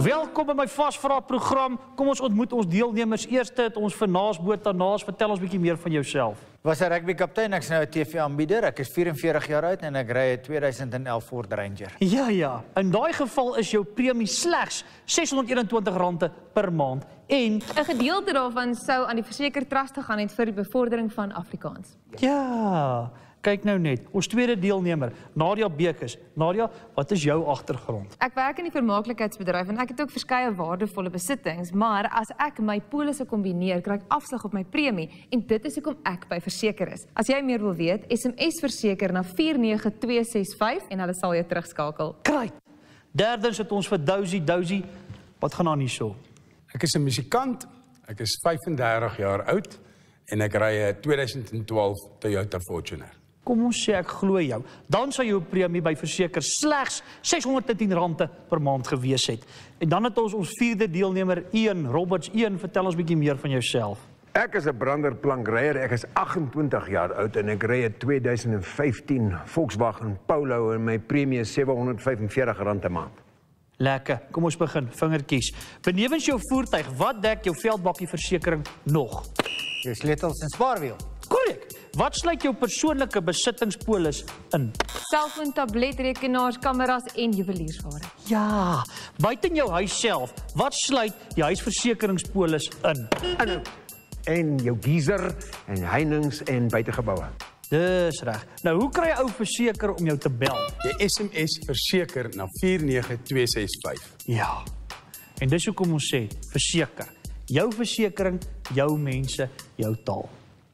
Welkom by my vasvraagprogram. Kom ons ontmoet ons deelnemers. Eerste het ons vir Naasboot daarnaas. Vertel ons bietjie meer van jouself. Was 'n rugbykaptein, ek's nou 'n TV-aanbieder. Ek is 44 jaar oud en ek ry 'n 2011 Ford Ranger. Ja. In daai geval is jou premie slegs R621 per maand. En 'n gedeelte daarvan sou aan die verseker trust gegaan het vir die bevordering van Afrikaans. ja, kyk nou net. Ons tweede deelnemer, Nadia Bekes. Nadia, wat is jou agtergrond? Ek werk in die vermaaklikheidsbedryf en ek het ook verskeie waardevolle besittings, maar as ek my polisse kombineer, kry ek afslag op my premie en dit is hoekom ek by Verseker is. As jy meer wil weet, SMS Verseker na 49265 en hulle sal jou terugskakel. Kry. Derdens het ons vir Dousie. Wat gaan aan hierso? Ek is 'n musikant, ek is 35 jaar oud en ek ry 'n 2012 Toyota Fortuner. Kom ons sê ek glo jou. Dan sal jou premie by Verseker slegs R610 per maand gewees het. En dan het ons vierde deelnemer, Ian Roberts. Ian, vertel ons bietjie meer van jouself. Ek is 'n branderplankryer, ek is 28 jaar oud en ek ry 'n 2015 Volkswagen Polo en my premie is R745 'n maand. Lekker, kom ons begin, vingertjies. Benewens jou voertuig, wat dek jou veldbakkie versekering nog? Jou sleutels en spaarwiel. Korrek. Wat sluit jou persoonlike besittingspolis in? Selfoon, tablet, rekenaars, kameras en juweliersware. Ja, buiten jou huis self, wat sluit die huisversekeringspolis in? En jou geyser en heininge en buitegeboue. Dis reg. Nou, hoe kry 'n ou verseker om jou te bel? Jy SMS Verseker na 49265. Ja. En dis hoekom ons sê, verseker. Jou versekering, jou mense, jou taal.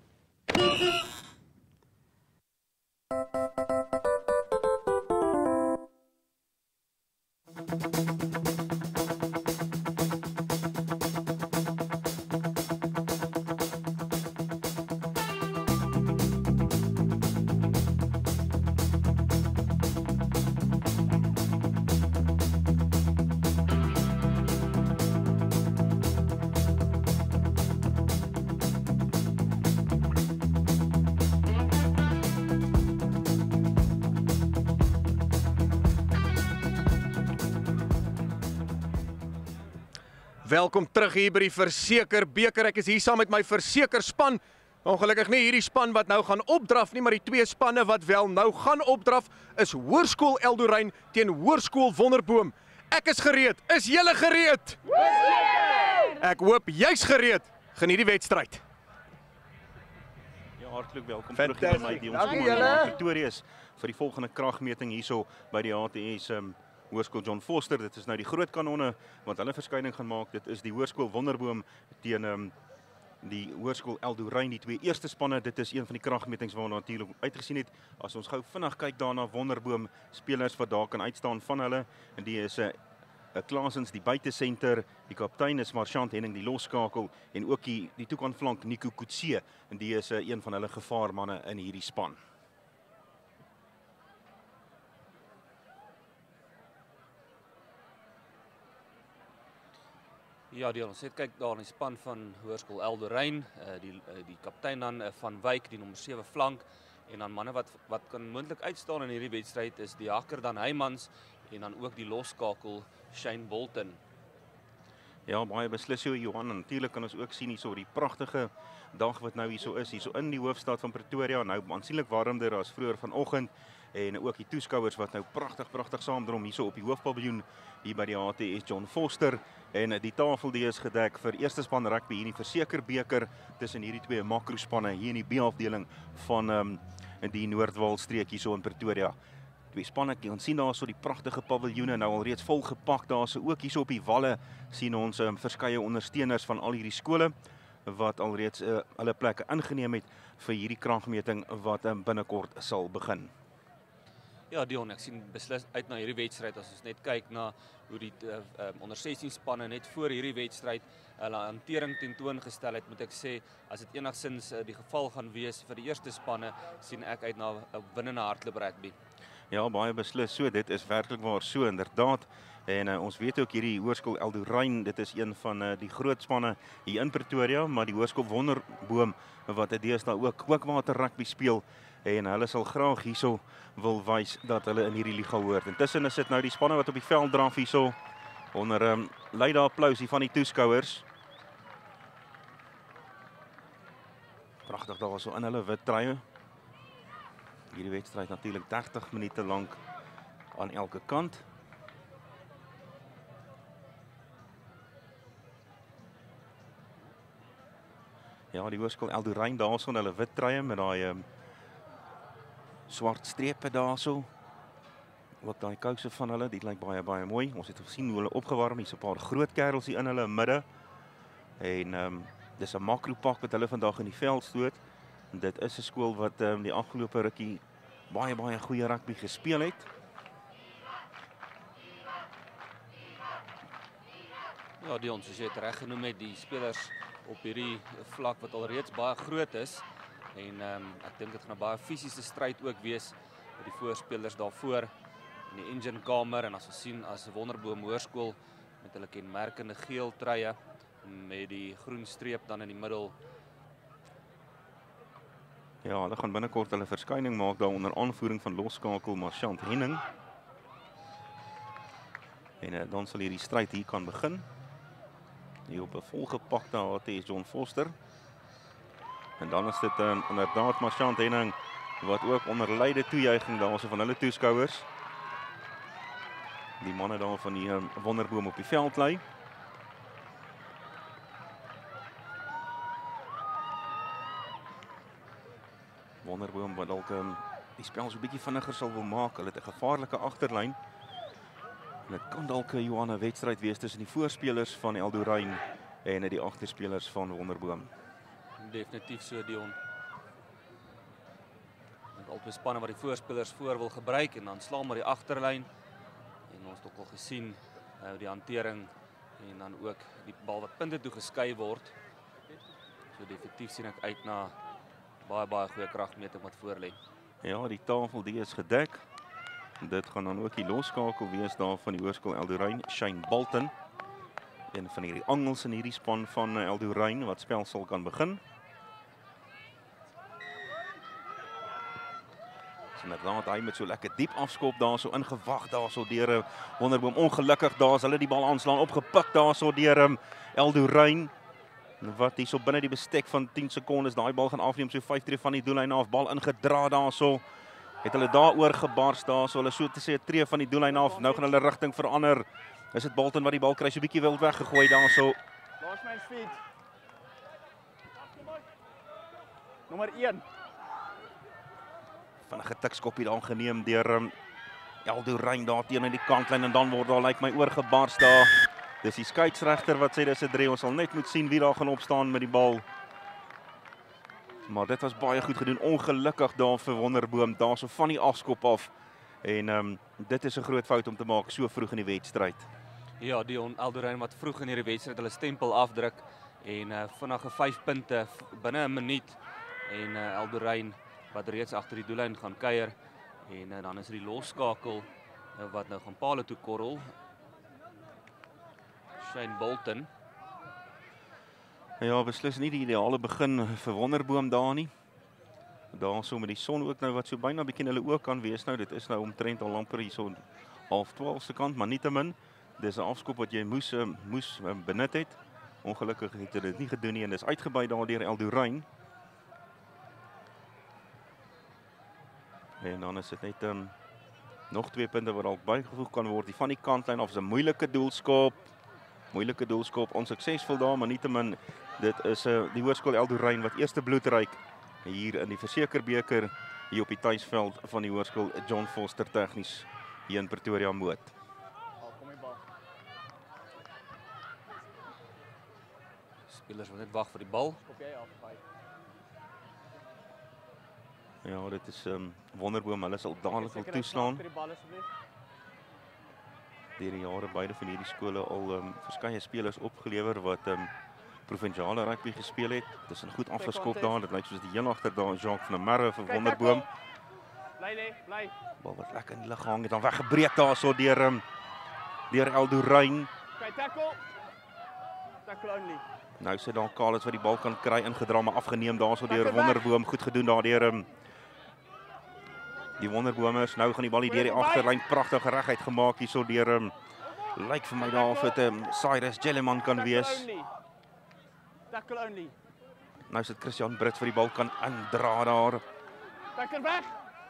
Welkom terug hier by die Verseker beker. Ek is hier saam met my versekerspan. Ongelukkig nie hierdie span wat nou gaan opdraf nie, maar die twee spanne wat wel nou gaan opdraf is Hoërskool Eldorein teen Hoërskool Wonderboom. Ek is gereed. Is julle gereed? Ek hoop jy's gereed. Geniet die wedstryd. Ja, hartlik welkom terug hier by my die ons in Pretoria is vir die volgende kragmeting hierso by die HTS Hoërskool John Foster. Dit is nou die groot kanonne wat hulle verskyning gaan maak. Dit is die Hoërskool Wonderboom teen die Hoërskool Eldorein, die twee eerste spanne. Dit is een van die kragmetings waarna natuurlik uitgesien het. As ons gou vinnig kyk daarna Wonderboom spelers wat daar kan uitstaan van hulle, en die is 'n Klaasens die buitesenter, die kaptein is Marchant Henning die losskakel en ook die toekanflank Nico Kutse, en die is een van hulle gevaarmanne in hierdie span. Ja, ons het kyk daar in die span van Hoërskool Eldorein, die kaptein dan van Wyk, die nommer 7 flank, en dan manne wat kan moontlik uitstaan in hierdie wedstryd is die hakker dan Heymans en dan ook die losskakel Shane Bolton. Ja, baie beslis so Johan, en natuurlik kan ons ook sien hierso die pragtige dag wat nou hierso is, hierso in die hoofstad van Pretoria, nou aansienlik warmer as vroeër vanoggend, en ook die toeskouers wat nou pragtig saamdrom hierso op die hoofpaviljoen hier by die HTS John Foster, en die tafel die is gedek vir eerste span rugby hier in die Verseker beker tussen hierdie twee makrospanne hier in die B-afdeling van die Noordwaal streek hierso in Pretoria. Twee spanne, ons sien daar so die pragtige paviljoene nou al reeds vol gepak daar, so ook hierso op die walle sien ons verskeie ondersteuners van al hierdie skole wat alreeds hulle plekke ingeneem het vir hierdie kragmeting wat binnekort sal begin. Ja, Dion, ek sien beslis uit na hierdie wedstryd as ons net kyk na hoe die onder 16 spanne net voor hierdie wedstryd hulle hantering tentoongestel het, moet ek sê, as dit enigstens die geval gaan wees vir die eerste spanne, sien ek uit na 'n winnende hardloop rugby. Ja, baie beslis so, dit is werklik waar so inderdaad. En ons weet ook hierdie Hoërskool Eldorein, dit is een van die groot spanne hier in Pretoria, maar die Hoërskool Wonderboom wat deesdae ook kookwater rugby speel, en hulle sal graag hierso wil wys dat hulle in hierdie liga hoort. Intussen is dit nou die spanne wat op die veld draf hierso, Onder luide applausie van die toeskouers. Pragtig daar so in hulle wit truie. Hierdie wedstryd natuurlik 30 minute lank aan elke kant. Ja, die Hoërskool Eldoryn daarso in hulle wit truie met daai swart strepe daarso. Ook daai kouse van hulle, dit lyk baie mooi. Ons het gesien hoe hulle opgewarm, hier's 'n paar groot kerels hier in hulle midde. En dis 'n makropak wat hulle vandag in die veld stoot. En dit is 'n skool wat die afgelope rukkie baie goeie rugby gespeel het. Ja, Dion, soos jy het reg genoem het, die spelers op hierdie vlak wat alreeds baie groot is. En ek dink dit gaan 'n baie fisiese stryd ook wees met die voorspelers daarvoor in die engine kamer. En as ons sien as Wonderboom Hoërskool met hulle kenmerkende geel truie met die groen streep dan in die middel. Ja, hulle gaan binnekort hulle verskyning maak daar onder aanvoering van losskakel Marchant Henning. En dan sal hierdie stryd hier kan begin. Hier op 'n volgepakte HT is John Foster. En dan is dit inderdaad Marchant Henning wat ook onder luide toejuiging daarso van hulle toeskouers. Die manne daar van die Wonderboom op die veld lê. Wonderboom wat dalk die spel so 'n bietjie vinniger sal wil maak. Hulle het 'n gevaarlike agterlyn. En dit kan dalk 'n Johanna wedstryd wees tussen die voorspelers van Eldoryn en die agterspelers van Wonderboom. Definitief so, Dion. Met albei spanne wat die voorspelers voor wil gebruik en dan slaan maar die agterlyn. En ons het ook al gesien die hantering en dan ook die bal wat punte toe geskei word. So definitief sien ek uit na baie goeie kragmeting wat voor lê. Ja, die tafel die is gedek. Dit gaan dan ook die losskakel wees daar van die Hoërskool Eldoryn, Shane Bolton. Een van hierdie angels in hierdie span van Eldoryn wat spel sal kan begin. Inderdaad, hy met so lekker diep afskop daar so ingewag daar so deur Wonderboom. Ongelukkig daar is hulle die bal aanslaan opgepik daar so deur Eldoryn. Wat hier so binne die bestek van 10 sekondes daai bal gaan afneem so 5 tree van die doellyn af, bal ingedra daar so. Het hulle daaroor gebars daar so, hulle so te sê 'n tree van die doellyn af. Nou gaan hulle rigting verander. Is dit Bolton wat die bal kry so 'n bietjie wild weggegooi daar so. Last man feet. Nommer 1. Vinnige tikskoppie daar geneem deur Eldoryn daar teen in die kantlyn en dan word daar lyk my oorgebars daar. Dis die skeieregter wat sê dis 'n 3. Ons sal net moet sien wie daar gaan opstaan met die bal. Maar dit was baie goed gedoen. Ongelukkig daar vir Wonderboom daar so van die afskop af. En dit is 'n groot fout om te maak so vroeg in die wedstryd. Ja, Dion, Eldoryn wat vroeg in hierdie wedstryd hulle stempel afdruk en vinnige 5 punte binne 'n minuut en Eldoryn wat reeds agter die doellyn gaan kuier en dan is die losskakel wat nou gaan palle toe korrel. Shane Bolton. Ja, beslis nie die ideale begin vir Wonderboom daar nie. Daar so met die son ook nou wat so byna bietjie hulle oë kan wees nou. Dit is nou omtrent al amper hier so 11:30 se kant, maar nietemin, dis 'n afskop wat jy moes benut het. Ongelukkig het hulle dit nie gedoen nie en dis uitgebuit daar deur Eldoryn. En dan is dit net nog 2 punte wat dalk bygevoeg kan word. Die van die kantlyn af is 'n moeilike doelskop. Moeilike doelskop, onsuksesvol daar, maar nietemin dit is die Hoërskool Eldoryn wat eerste bloed ryk hier in die Versekerbeker hier op die tuisveld van die Hoërskool John Foster Tegnies hier in Pretoria Moot. Spelers wat net wag vir die bal. Ja, dit is Wonderboom, hulle sal dadelik wil toeslaan. Deur die jare beide van hierdie skole al verskeie spelers opgelewer wat provinsiale rugby gespeel het. Dit is 'n goed afgeskop daar. Dit lyk soos die heel agter daar Jacques van der Merwe vir Wonderboom. Bly. Bal wat lekker in die lug gehang het dan weggebreek daar so deur Eldoryn. Okay, tackle. Tackle only. Nou sit daar Carlos wat die bal kan kry ingedra maar afgeneem daar so deur Wonderboom. Goed gedoen daar deur die Wonderbomers. Nou gaan die bal hier deur die agterlyn pragtig reguit gemaak hier so deur Lyk vir my daar of dit Cyrus Jelleman kan wees. Tackle only. Nou sit Christian Brits vir die bal kan indra daar. Tackle weg.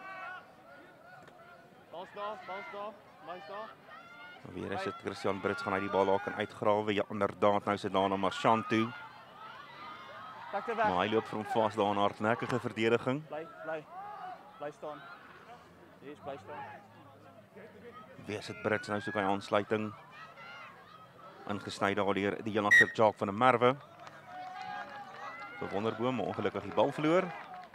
Bals daar, bals daar. Weer is dit Christian Brits gaan hy die bal daar kan uitgrawe. Ja, inderdaad, nou sit daar na Marchand toe. Tackle weg. Maar hy loop vir hom vas daar in hardnekkige verdediging. Bly staan. Hier is bly staan. Weer sit Brits nou soek hy aansluiting. Ingesny daar deur die Jan Jacques van der Merwe. Vir Wonderboom, maar ongelukkig die bal verloor.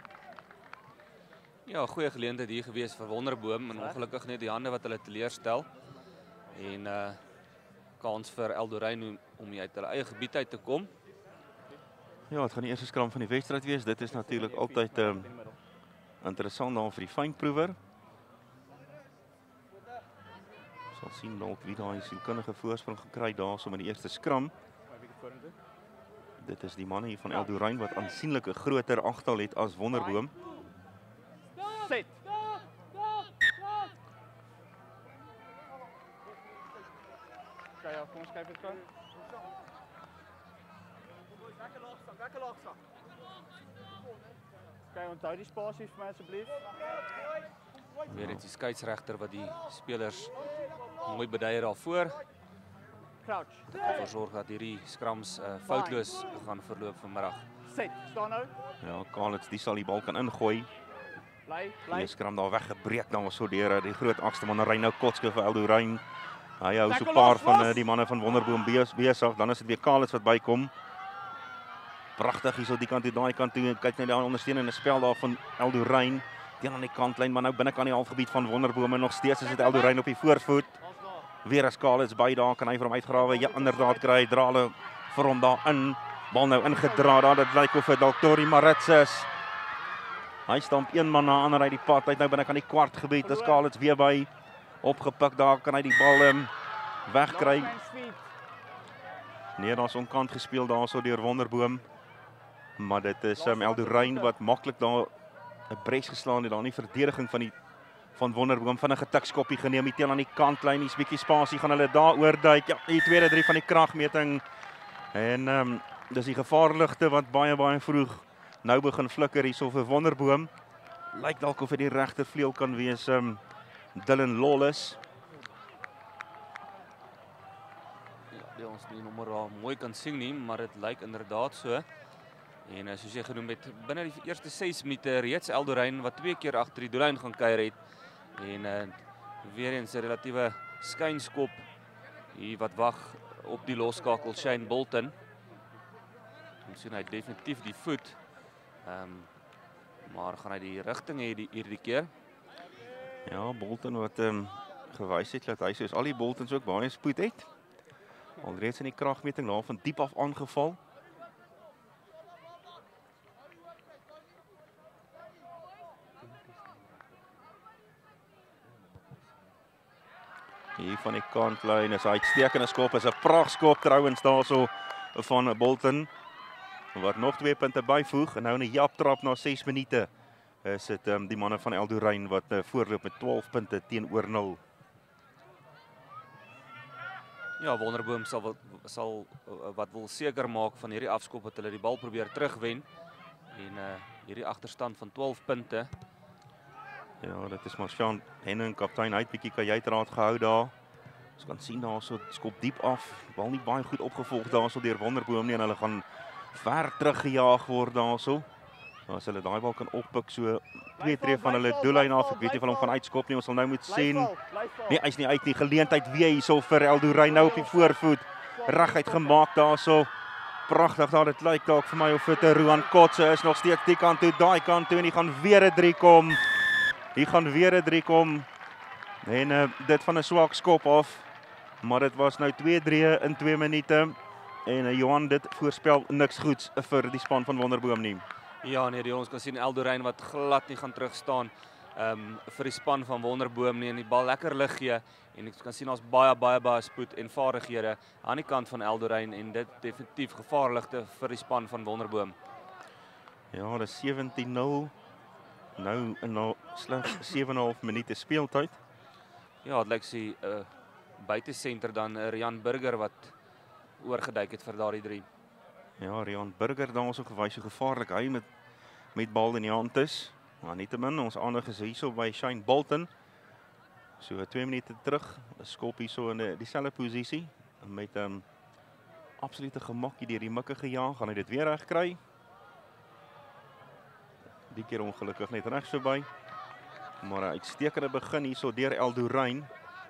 Ja, goeie geleentheid hier gewees vir Wonderboom en ongelukkig net die hande wat hulle teleurstel. En kans vir Eldorein om uit hulle eie gebied uit te kom. Ja, het gaan die eerste skram van die wedstryd wees. Dit is natuurlik altyd interessant dan vir die fynproewer. Sal sien dalk wie daai sielkundige voorsprong gekry daarso met die eerste skram. Dit is die manne hier van Eldorein wat aansienlik 'n groter agtal het as Wonderboom. Set. Ja, kom ons kyk dit gou. Lekker laag sak. Kyk, onthou die spasies vir my asseblief. Weer het die skeieregter wat die spelers mooi bedui daarvoor. Crouch. Dit gaan versorg dat hierdie skrams foutloos gaan verloop vanmiddag. Set, staan nou. Ja, Kalitz die sal die bal kan ingooi. Bly. Die skram daar weggebreek dan so deur die groot agterman Reino Kotske vir Eldorein. Hy hou so 'n paar van die manne van Wonderboom besig. Dan is dit weer Kalitz wat bykom. Pragtig hier so die kant toe, daai kant toe. Kyk net daar ondersteunende spel daar van Eldorein teen aan die kantlyn, maar nou binnekant die halfgebied van Wonderboom en nog steeds is dit Eldorein op die voorvoet. Weer as Kalitz by daar kan hy vir hom uitgrawe. Ja, inderdaad kry hy drale vir hom daar in. Bal nou ingedra daar. Dit lyk of dit dalk Tori Maritz is. Hy stamp een man na ander uit die pad uit nou binnekant die kwartgebied. Dis Kalitz weer by opgepik daar kan hy die bal wegkry. Nee, daar's onkant gespeel daarso deur Wonderboom. Maar dit is Eldorein wat maklik daar 'n bres geslaan het daar in die verdediging van Wonderboom van 'n getikskoppie geneem hier teen aan die kantlyn. Hier's bietjie spasie gaan hulle daar oorduik. Ja, die tweede 3 van die kragmeting. En dis die gevaarligte wat baie vroeg nou begin flikker hierso vir Wonderboom. Lyk dalk of dit die regtervleuel kan wees Dylan Lawless. Ja, die ons die nommer daar mooi kan sien nie, maar dit lyk inderdaad so. En soos jy genoem het, binne die eerste 6 minute reeds Eldorein wat 2 keer agter die doellyn gaan kuier het. En weer eens 'n relatiewe skynskop hier wat wag op die losskakel Shane Bolton. Ons sien hy definitief die voet. Maar gaan hy die rigting hê hierdie keer? Ja, Bolton wat gewys het dat hy soos al die Boltons ook baie spoed het. Alreeds in die kragmeting daar van diep af aangeval. Hier van die kantlyn is 'n uitstekende skop, is 'n prachtskop trouwens daarso van Bolton. Wat nog 2 punte byvoeg en nou 'n japtrap na 6 minute. Is dit die manne van Eldorein wat voorloop met 12 punte teenoor 0. Ja, Wonderboom sal wat wil seker maak van hierdie afskop wat hulle die bal probeer terugwen. En hierdie agterstand van 12 punte. Ja, dit is Marchand Henning, kaptein, hy het bietjie kajuitraad gehou daar. Ons kan sien daar so skop diep af. Bal nie baie goed opgevolg daarso deur Wonderboom nie en hulle gaan ver teruggejaag word daarso. As hulle daai bal kan oppik so 2 tree van hulle doellyn af. Ek weet nie of hulle hom gaan uitskop nie. Ons sal nou moet sien. Nee, hy's nie uit nie. Geleentheid weer hierso vir Eldorein nou op die voorvoet. Reguit gemaak daarso. Pragtig daar. Dit lyk dalk vir my of dit 'n Roan Kotse is nog steeds die kant toe, daai kant toe en hy gaan weer 'n 3 kom. Hier gaan weer 'n 3 kom. En dit van 'n swak skop af. Maar dit was nou 2-3 in 2 minute. En Johan, dit voorspel niks goeds vir die span van Wonderboom nie. Ja, nee, ons kan sien Eldorein wat glad nie gaan terugstaan vir die span van Wonderboom nie en die bal lekker lig gee. En ek kan sien ons baie spoed en vaardighede aan die kant van Eldorein en dit definitief gevaarligte vir die span van Wonderboom. Ja, dis 17-0. Nou in slegs 7,5 minute speeltyd. Ja, dit lyk sy buitesenter dan Rian Burger wat oorgeduik het vir daardie 3. Ja, Rian Burger daar so gewys hoe gevaarlik hy met bal in die hand is. Maar nietemin, ons aandag is hierso by Shane Bolton. So 2 minute terug, skop hierso in dieselfde posisie met absolute gemak deur die mikke gejaag, gaan hy dit weer reg kry. Die keer ongelukkig net regs verby. Maar 'n uitstekende begin hierso deur Eldorein.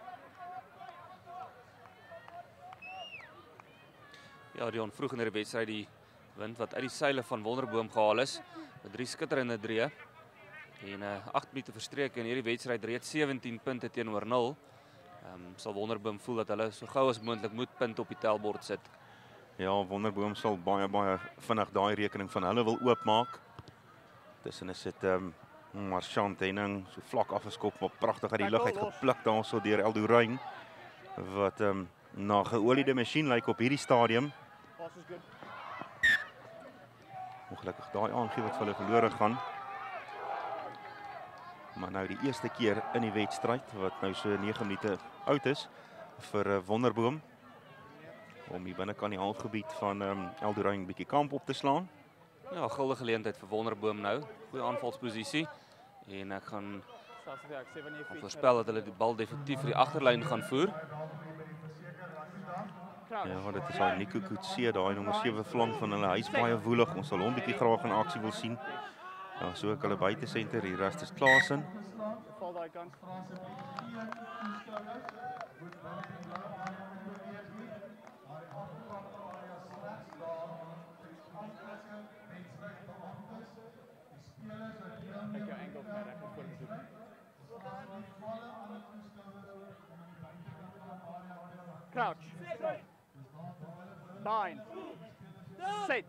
Ja, Dion, vroeg in die wedstryd die wind wat uit die seile van Wonderboom gehaal is, met 3 skitterende drieë. En 8 minute verstreek in hierdie wedstryd reeds 17 punte teenoor 0. Sal Wonderboom voel dat hulle so gou as moontlik moet punte op die tellbord sit. Ja, Wonderboom sal baie vinnig daai rekening van hulle wil oopmaak. Tussen is dit Marchant Henning so vlak afgeskop, maar pragtig uit die lug uit gepluk daarso deur Eldorein wat na geoliede masjien lyk op hierdie stadium. Ongelukkig daai aangee wat vir hulle verlore gaan. Maar nou die eerste keer in die wedstryd wat nou so 9 minute oud is vir Wonderboom om hier binnekant die halfgebied van Eldorein 'n bietjie kamp op te slaan. Ja, guldige geleentheid vir Wonderboom nou. Goeie aanvalsposisie. En ek gaan voorspel dat hulle die bal definitief vir die agterlyn gaan voer. Ja, dit is al Nico Kutse, daai nommer 7 flank van hulle. Hy's baie woelig. Ons sal hom bietjie graag in aksie wil sien. Ja, so ook hulle buitesenter hier, Rastus Klaasen. Crouch. Bind. Sit.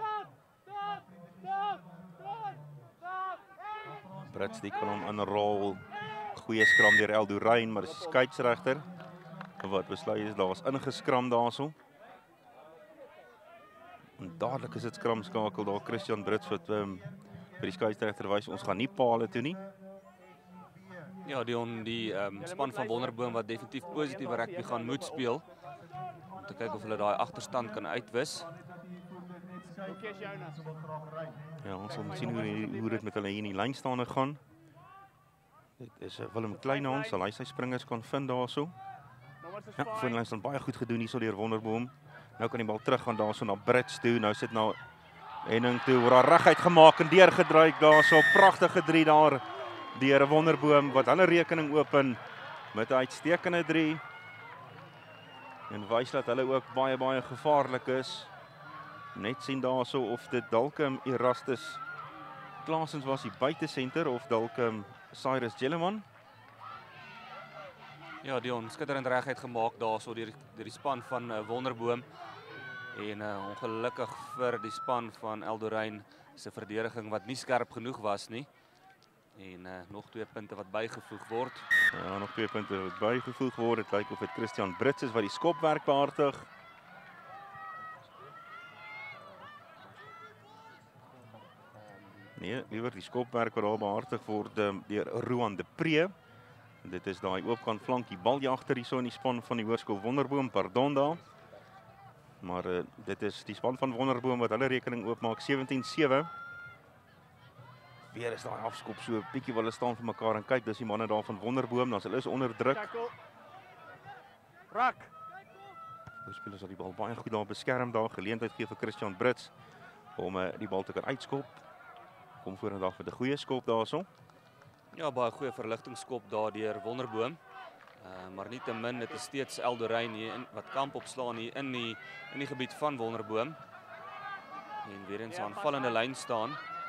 Brits die kan hom inrol. Goeie skram deur Eldorein, maar die skeieregter wat besluit is daar's ingeskram daarso. En dadelik is dit skramskakel daar Christian Brits wat vir die skeieregter wys ons gaan nie paal toe nie. Ja, die span van Wonderboom wat definitief positiewe rugby gaan moet speel om te kyk of hulle daai agterstand kan uitwis. Ja, ons sal sien hoe dit met hulle hier in die lynstaande gaan. Dit is Willem Kleinhans, sal hy sy springers kan vind daarso. Ja, voorlyn staan baie goed gedoen hierso deur Wonderboom. Nou kan die bal teruggaan daarso na Brits toe. Nou sit nou Henning toe, word daar reguit gemaak en deurgedryf daarso. Pragtige 3 daar deur Wonderboom wat hulle rekening open met 'n uitstekende 3. En wys dat hulle ook baie gevaarlik is. Net sien daarso of dit dalk Erastus Klaasens was die buitesenter of dalk Cyrus Jelleman. Ja, Dion, skitterend reguit gemaak daarso deur die span van Wonderboom. En ongelukkig vir die span van Eldorein se verdediging wat nie skerp genoeg was nie. En nog 2 punte wat bygevoeg word. Ja, nog 2 punte wat bygevoeg word. Dit lyk of dit Christian Brits is wat die skopwerk behartig. Nee, liewer die skopwerk wat daar behartig word deur Roan de Pre. Dit is daai oopkant flank, die baljagter hierso in die span van die Hoërskool Wonderboom, pardon daar. Maar dit is die span van Wonderboom wat hulle rekening oopmaak 17-7. Weer is daai afskop so 'n bietjie waar hulle staan vir mekaar en kyk, dis die manne daar van Wonderboom, dan hulle is onder druk. Rak. Die spelers sal die bal baie goed daar beskerm daar, geleentheid gee vir Christian Brits om die bal te kan uitskop. Kom vorendag met 'n goeie skop daarso. Ja, baie goeie verligtingskop daar deur Wonderboom. Maar nietemin, dit is steeds Eldorein hier wat kamp opslaan hier in die gebied van Wonderboom. En weer eens aanvallende lyn staan.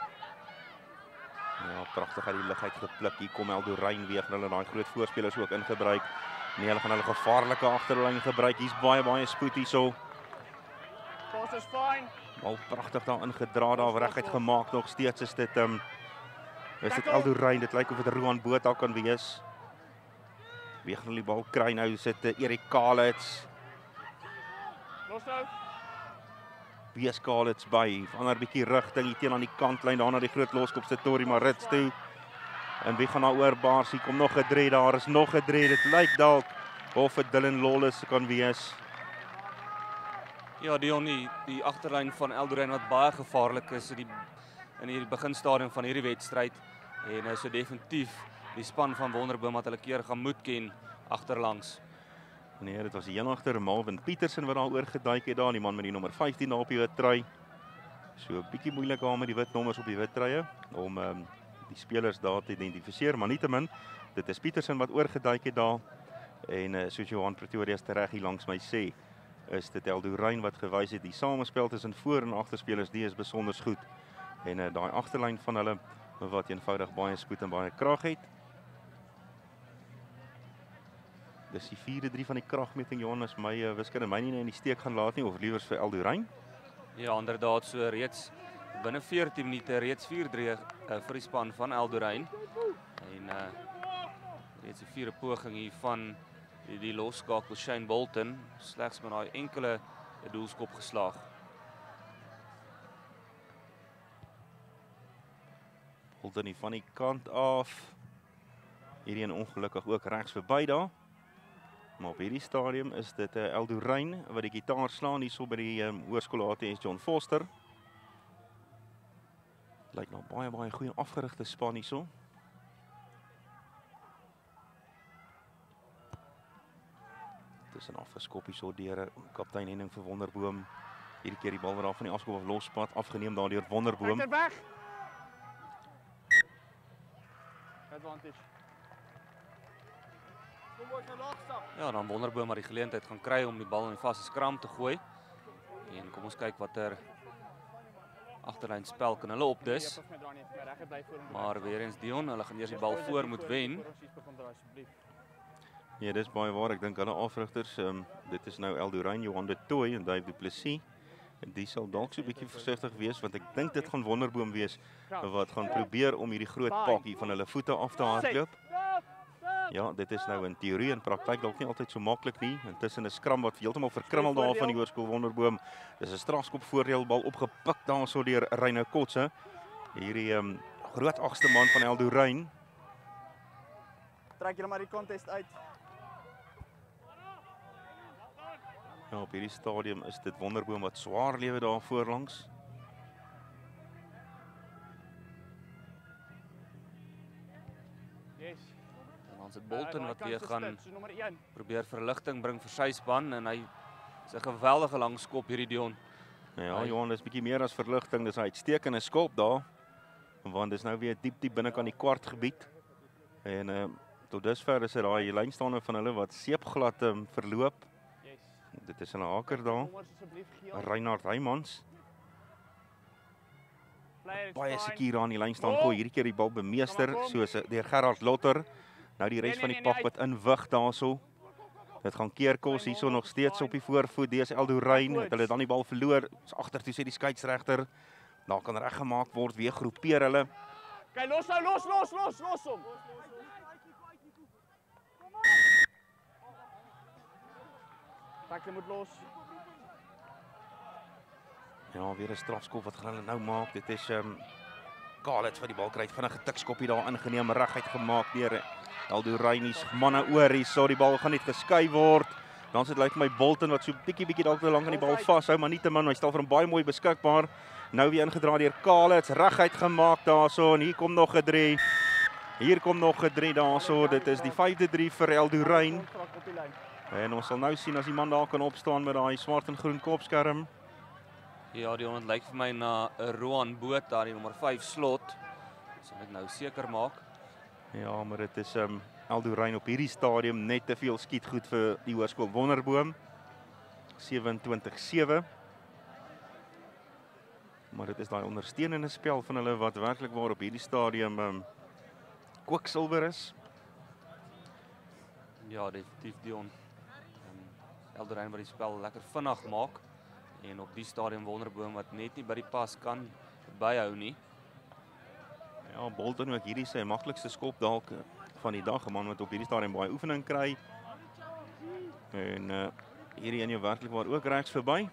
Ja, pragtig uit die lug uit gepluk. Hier kom Eldorein weer, hulle daai groot voorspelers ook ingebruik. Nee, hulle gaan hulle gevaarlike agterlyn gebruik. Hier's baie spoed hierso. Pass is fine. Al pragtig daar ingedra, daar reguit gemaak. Nog steeds is dit Eldorein. Dit lyk of dit Roan Botha kan wees. Wie gaan die bal kry nou? Sit Erik Kalitz. Los nou. Wie is Kalitz by? Verander bietjie rigting hier teen aan die kantlyn daar na die groot loskop se Tori Marits toe. En wie gaan daar oor Baars? Hier kom nog 'n 3, daar is nog 'n 3. Dit lyk dalk of dit Dylan Lawless kan wees. Ja, Dion, die agterlyn van Eldorein wat baie gevaarlik is in die beginstadium van hierdie wedstryd en so definitief die span van Wonderboom wat hulle keer gaan moet ken agterlangs. Nee, dit was die een agter Marvin Petersen wat daar oorgeduik het daar, die man met die nommer 15 daar op die wit trui. So 'n bietjie moeilik daar met die wit nommers op die wit truie om die spelers daar te identifiseer, maar nietemin, dit is Petersen wat oorgeduik het daar en soos Johan Pretorius tereg hier langs my sê, is dit Eldorein wat gewys het die samespel tussen voor- en agterspelers, die is besonder goed. En daai agterlyn van hulle wat eenvoudig baie spoed en baie krag het. Dis die 4-3 van die kragmeting, Johan, as my wiskunde my nie in die steek gaan laat nie, of liewers vir Eldorein. Ja, inderdaad, so reeds binne 14 minute reeds 4-3 vir die span van Eldorein. En reeds die vierde poging hier van die losskakel Shane Bolton, slegs met daai enkele doelskop geslaag. Bolton hier van die kant af. Hierdie een ongelukkig ook regs verby daar. Maar op hierdie stadium is dit Eldorein wat die gitaar slaan hierso by die hoërskool ATS John Foster. Lyk nou baie goeie afgerigte span hierso. Tussen afgeskop hierso deur kaptein Henning vir Wonderboom. Hierdie keer die bal wat daar van die afskop of lospad afgeneem daar deur Wonderboom. Weg. Advantage. Ja, dan Wonderboom maar die geleentheid gaan kry om die bal in die vaste skram te gooi. En kom ons kyk watter agterlyn spel kan hulle opdis. Maar weer eens Dion, hulle gaan eers die bal voor moet wen. Ja, dis baie waar. Ek dink hulle afrigters, dit is nou Eldorein, Johan de Tooy en Dave du Plessis. En die sal dalk so 'n bietjie versigtig wees, want ek dink dit gaan Wonderboom wees wat gaan probeer om hierdie groot pakkie van hulle voete af te hardloop. Ja, dit is nou in teorie en praktyk dalk nie altyd so maklik nie. Intussen 'n skram wat heeltemal verkrummel daar van die hoërskool Wonderboom. Dis 'n strafskop voordeel, bal opgepik daarso deur Reine Kotse. Hierdie groot agste man van Eldorein. Trek julle maar die contest uit. Ja, op hierdie stadium is dit Wonderboom wat swaar lewe daar voorlangs. Yes. En dan sit Bolton wat weer gaan probeer verligting bring vir sy span en hy is 'n geweldige lang skop hierdie Dion. Ja, Johan, dis bietjie meer as verligting, dis 'n uitstekende skop daar. Want dis nou weer diep binne kan die kwartgebied. En tot dusver is dit daai lynstaande van hulle wat seepglad verloop. Dit is 'n haker daar. Reinhard Heymans. Baie seker aan die lyn staan gooi. Hierdie keer die bal bemeester soos deur Gerard Lotter. Nou die res van die pak wat inwig daarso. Dit gaan keer kos hierso nog steeds op die voorvoet. Dis Eldorein. Hulle dan die bal verloor. Agtertoe sê die skeieregter. Daar kan reggemaak word. Weer groepeer hulle. Kyk, los hom. Tackle moet los. Ja, weer 'n strafskop wat gaan hulle nou maak. Dit is Khaled wat die bal kry, vinnige tikskoppie daar ingeneem, reguit gemaak deur Eldoreinies manne oor hier. So die bal gaan net geskei word. Dan sit lyk my Bolton wat so bietjie dalk te lank aan die bal vashou, maar nietemin hy stel vir hom baie mooi beskikbaar. Nou weer ingedra deur Khaled, reguit gemaak daarso en hier kom nog 'n 3. Hier kom nog 'n 3 daarso. Dit is die 5-3 vir Eldorein. En ons sal nou sien as die man daar kan opstaan met daai swart en groen kopskerm. Ja, die hond lyk vir my na 'n Roan Boot daar, die nommer 5 slot. Sal ek nou seker maak. Ja, maar dit is Eldorein op hierdie stadium net te veel skietgoed vir die hoërskool Wonderboom. 27-7. Maar dit is daai ondersteunende spel van hulle wat werklik waar op hierdie stadium kwiksilwer is. Ja, definitief Dion. Eldorein wat die spel lekker vinnig maak. En op die stadium Wonderboom wat net nie by die pas kan byhou nie. Ja, Bolton ook hierdie sy maklikste skop dalk van die dag. 'n Man wat op hierdie stadium baie oefening kry. En hierdie een werklik waar ook regs verby.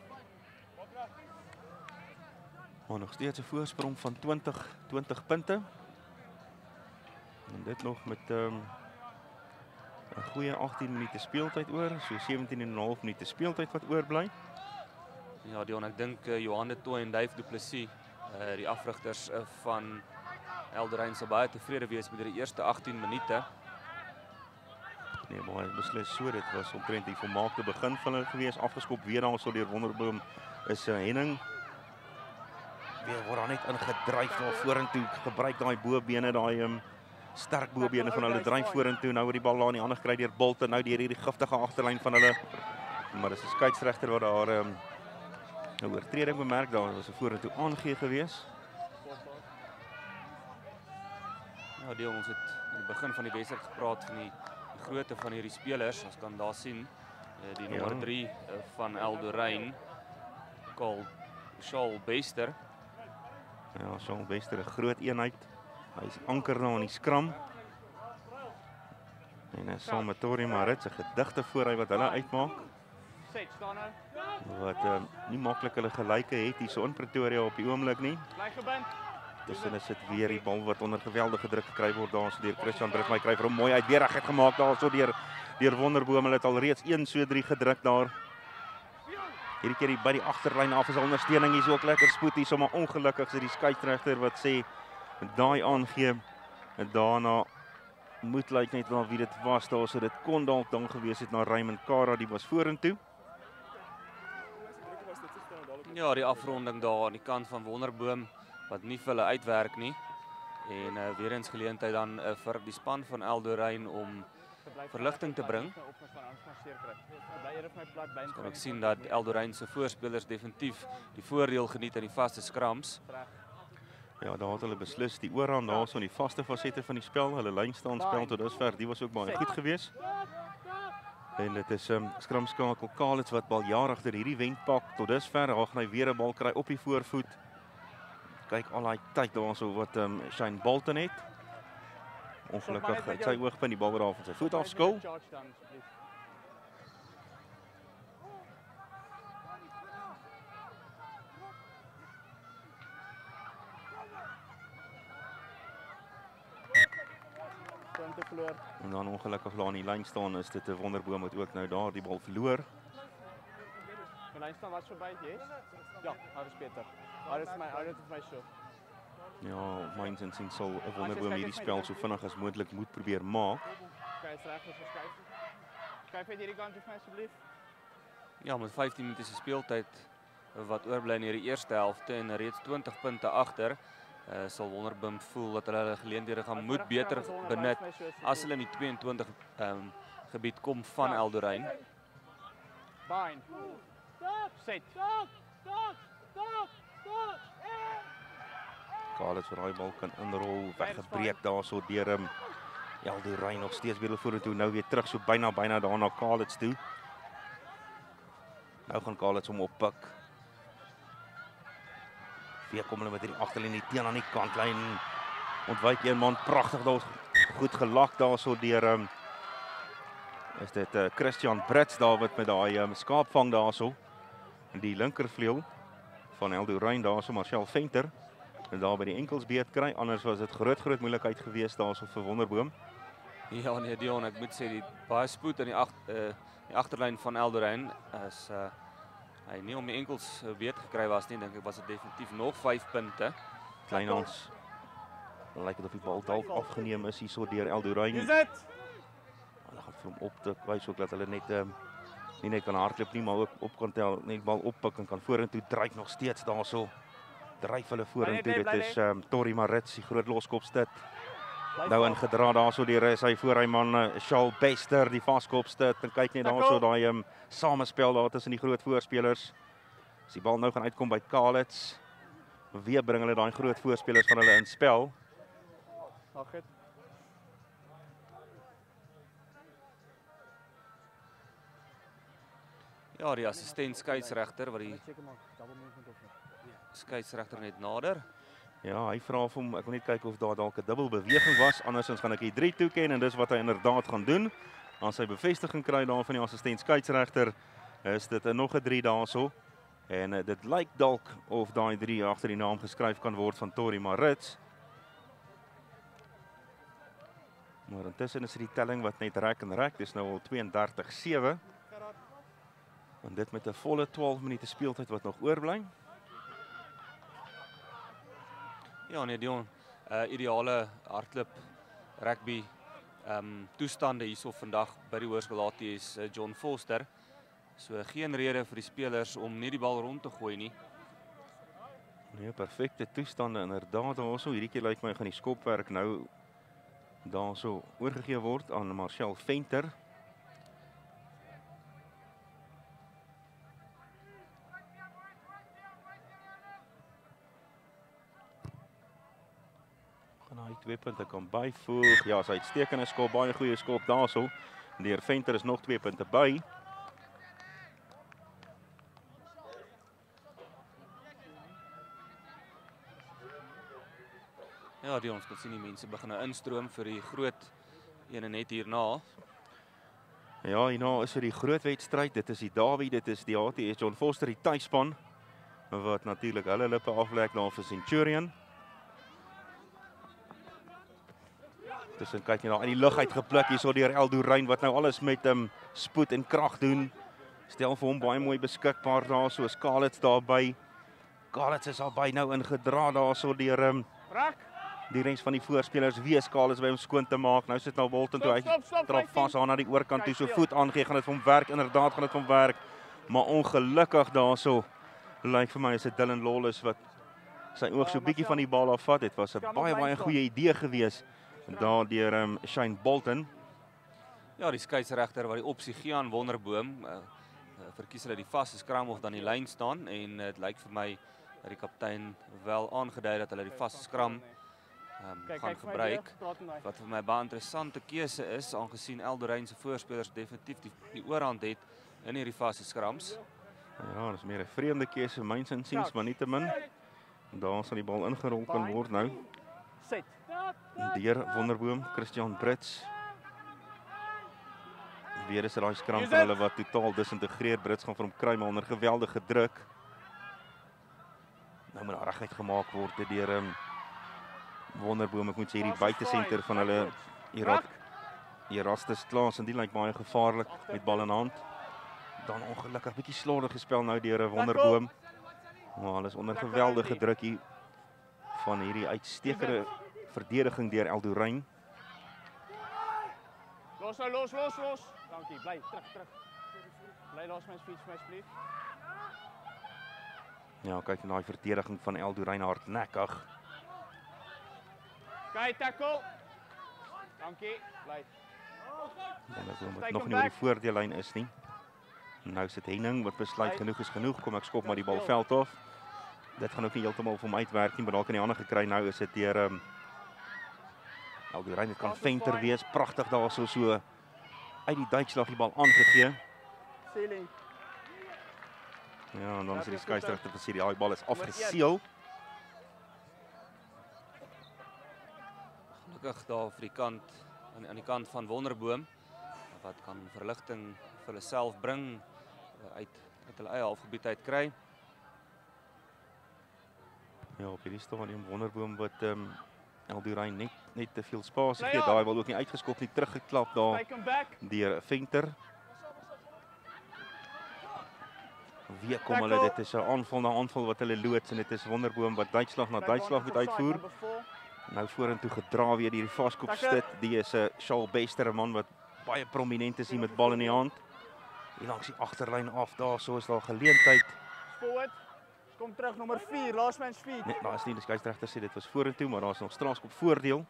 Maar nog steeds 'n voorsprong van 20 punte. En dit nog met 'n goeie 18 minute speeltyd oor, so 17,5 minute speeltyd wat oorbly. Ja, Dion, ek dink Johan de Tooy en Dave Du Plessis, die afrigters van Eldorein sal baie tevrede wees met die eerste 18 minute. Nee, maar ek beslis so, dit was omtrent die volmaakte begin van hulle gewees, afgeskop weer daarso deur Wonderboom is Henning. Weer word daar net ingedryf daar vorentoe, gebruik daai bobene, daai sterk bobene van hulle dryf vorentoe, nou word die bal daar in die hande gekry deur Bolton, nou deur hierdie giftige agterlyn van hulle. Maar dis 'n skeieregter wat daar 'n oortreding bemerk, daar was 'n vorentoe aangee gewees. Ja, Dion, ons het in die begin van die wedstryd gepraat van die grootte van hierdie spelers. Ons kan daar sien die nommer 3 van Eldorein, Charles Bester. Ja, Charles Bester, 'n groot eenheid. Hy is anker daar in die skram. En saam met Tori Marit se gedigte voor hy wat hulle uitmaak. Wat nie maklik hulle gelyke het hier so in Pretoria op die oomblik nie. Tussen is dit weer die bal wat onder geweldige druk gekry word daar so deur Christian Brits, maar hy kry vir hom mooi uit weer reg gemaak daar so deur Wonderboom. Hulle het al reeds 1 so 3 gedruk daar. Hierdie keer by die agterlyn af is ondersteuning hier so ook lekker spoed hier, so maar ongelukkig is die skeieregter wat sê daai aangee en daarna moet lyk net na wie dit was daar, so dit kon dalk dan gewees het na Raymond Kara, die was vorentoe. Ja, die afronding daar aan die kant van Wonderboom wat nie vir hulle uitwerk nie. En weer eens geleentheid dan vir die span van Eldorein om verligting te bring. Ons kan ook sien dat Eldorein se voorspelers definitief die voordeel geniet aan die vaste skrams. Ja, daar het hulle beslis die oorhand daarso in die vaste fasette van die spel. Hulle lynstaan spel tot dusver, die was ook baie goed geweest. En dit is skramskakel Kalits wat baljaar agter hierdie wen pak tot dusver. Daar gaan hy weer 'n bal kry op die voorvoet. Kyk al daai tyd daarso wat Shane Bolton het. Ongelukkig uit sy oogpunt die bal wat daar van sy voet afskil. En dan ongelukkig daar aan die lyn staan is dit 'n Wonderboom wat ook nou daar die bal verloor. Die lyn staan was verby, yes? Ja, daar is beter. Daar is my so. Ja, myns en sien sal 'n Wonderboom hierdie spel so vinnig as moontlik moet probeer maak. Kyk, is reg, verskuif. Skuif uit hierdie kant vir my asseblief. Ja, met 15 minute se speeltyd wat oorbly in hierdie eerste helfte en reeds 20 punte agter, sal Wonderboom voel dat hulle geleenthede gaan moet beter benut as hulle in die 22 gebied kom van Eldorein. Bind. Stop. Set. Stop. Kalits vir daai bal kan inrol, weggebreek daarso deur Eldorein nog steeds weer vorentoe, nou weer terug so byna daar na Kalits toe. Nou gaan Kalits hom oppik. Weer kom hulle met hierdie agterlyn teen aan die kantlyn. Ontwyk een man pragtig daar goed gelak daarso deur is dit Christian Brits daar wat met daai skaapvang daarso. Die linkervleuel van Eldorein daarso Marcel Venter. En daar by die enkels beet kry, anders was dit groot moeilikheid geweest daarso vir Wonderboom. Ja nee Dion, ek moet sê die baie spoed aan die agterlyn van Eldorein is hy nie om die enkels beet gekry was nie, dink ek was dit definitief nog 5 punte. Kleinhans lyk dit of die bal dalk afgeneem is hierso deur Eldorein. Dis dit. Hulle gaan vir hom op te wys ook dat hulle net nie net kan hardloop nie, maar ook op kan tel, net die bal oppik en kan vorentoe dryf nog steeds daarso. Dryf hulle vorentoe. Dit is Tori Marits, die groot loskopstit. Nou ingedra daarso deur sy voorryman Charles Bester, die vaskopstit. En kyk net daarso daai samespel daar tussen die groot voorspelers. As die bal nou gaan uitkom by Kalits, weer bring hulle daai groot voorspelers van hulle in spel. Ag dit. Ja, die assistent skeieregter wat die skeieregter net nader. Ja, hy vra vir hom, ek wil net kyk of daar dalk 'n dubbel beweging was, andersins gaan ek hier 3 toeken en dis wat hy inderdaad gaan doen. Aan sy bevestiging kry daar van die assistent skeieregter is dit nog 'n 3 daarso. En dit lyk dalk of daai 3 agter die naam geskryf kan word van Tori Marits. Maar intussen is die telling wat net rek en rek. Dis nou al 32-7. En dit met 'n volle 12 minute speeltyd wat nog oorbly. Ja nee Dion, ideale hardloop rugby toestande hierso vandag by die Hoërskool ATS John Foster. So geen rede vir die spelers om nie die bal rond te gooi nie. Nee, perfekte toestande inderdaad daarso. Hierdie keer lyk my gaan die skopwerk nou daarso oorgegee word aan Marcel Venter. Gaan hy 2 punte kan byvoeg. Ja, sy uitstekende skop, baie goeie skop daarso. Deur Venter is nog 2 punte by. Ja, die ons kan sien die mense begin nou instroom vir die groot ene net hierna. Ja, hierna is vir die groot wedstryd. Dit is die Derby, dit is die ATS John Foster, die tuisspan wat natuurlik hulle lippe aflek daar vir Centurion. Tussen kyk jy daar in die lug uitgepluk hierso deur Eldorein wat nou alles met spoed en krag doen. Stel vir hom baie mooi beskikbaar daar, so Scarlett daarby. Scarlett is al by nou ingedra daarso deur die res van die voorspelers wees Scarlett by hom skoon te maak. Nou sit nou Walton toe hy trap vas aan na die oorkant toe, so voet aangee, gaan dit vir hom werk. Inderdaad gaan dit vir hom werk. Maar ongelukkig daarso lyk vir my is dit Dylan Lawless wat sy oog so bietjie van die bal afvat. Dit was 'n baie goeie idee gewees daar deur Shane Bolton. Ja, die skeieregter wat die opsie gee aan Wonderboom, verkies hulle die vaste skram of dan die lyn staan en dit lyk vir my dat die kaptein wel aangedui dat hulle die vaste skram gaan gebruik. Wat vir my baie interessante keuse is, aangesien Eldorein se voorspelers definitief die oorhand het in hierdie vaste skrams. Ja, dis meer 'n vreemde keuse myns insiens, maar nietemin. Daar sal die bal ingerol kan word nou. Set. Deur Wonderboom, Christian Brits. Weer is daai skram van hulle wat totaal disintegreer. Brits gaan vir hom kry maar onder geweldige druk. Nou moet daar reguit gemaak word deur Wonderboom. Ek moet sê hierdie buitesenter van hulle Erastus Klaas en die lyk baie gevaarlik met bal in hand. Dan ongelukkig bietjie slordig gespel nou deur Wonderboom. Maar hulle is onder geweldige druk hier van hierdie uitstekende verdediging deur Eldorein. Los. Dankie, bly terug. Bly los my fiets vir my asseblief. Ja, kyk na die verdediging van Eldorein hardnekkig. Kyk tackle. Dankie, bly. Wonderboom wat nog nie oor die voordeellyn is nie. Nou sit Henning wat besluit genoeg is genoeg. Kom ek skop maar die bal veld af. Dit gaan ook nie heeltemal vir hom uitwerk nie, maar dalk in die ander gekry nou is dit deur Eldorein. Dit kan Venter wees, pragtig daarso so uit die duikslag die bal aangegee. Ja, en dan is die skeieregter vir die bal is afgeseël. Gelukkig daar vir die kant aan die kant van Wonderboom wat kan verligting vir hulle self bring uit hulle eie halfgebied uit kry. Ja, op hierdie stadium Wonderboom wat Eldorein net te veel spasie gee. Daai wil ook nie uitgeskop nie, teruggeklap daar deur Venter. Wie kom hulle, dit is 'n aanval na aanval wat hulle loods en dit is Wonderboom wat duikslag na duikslag moet uitvoer. Nou vorentoe gedra weer deur die vaskopstit. Die is 'n Charles Bester, 'n man wat baie prominent is hier met bal in die hand. Hier langs die agterlyn af, daar so is daar geleentheid. Forward. Kom terug nommer 4, last man's feet. Nee, daar is nie die skeieregter sê dit was vorentoe, maar daar is nog strafskop voordeel.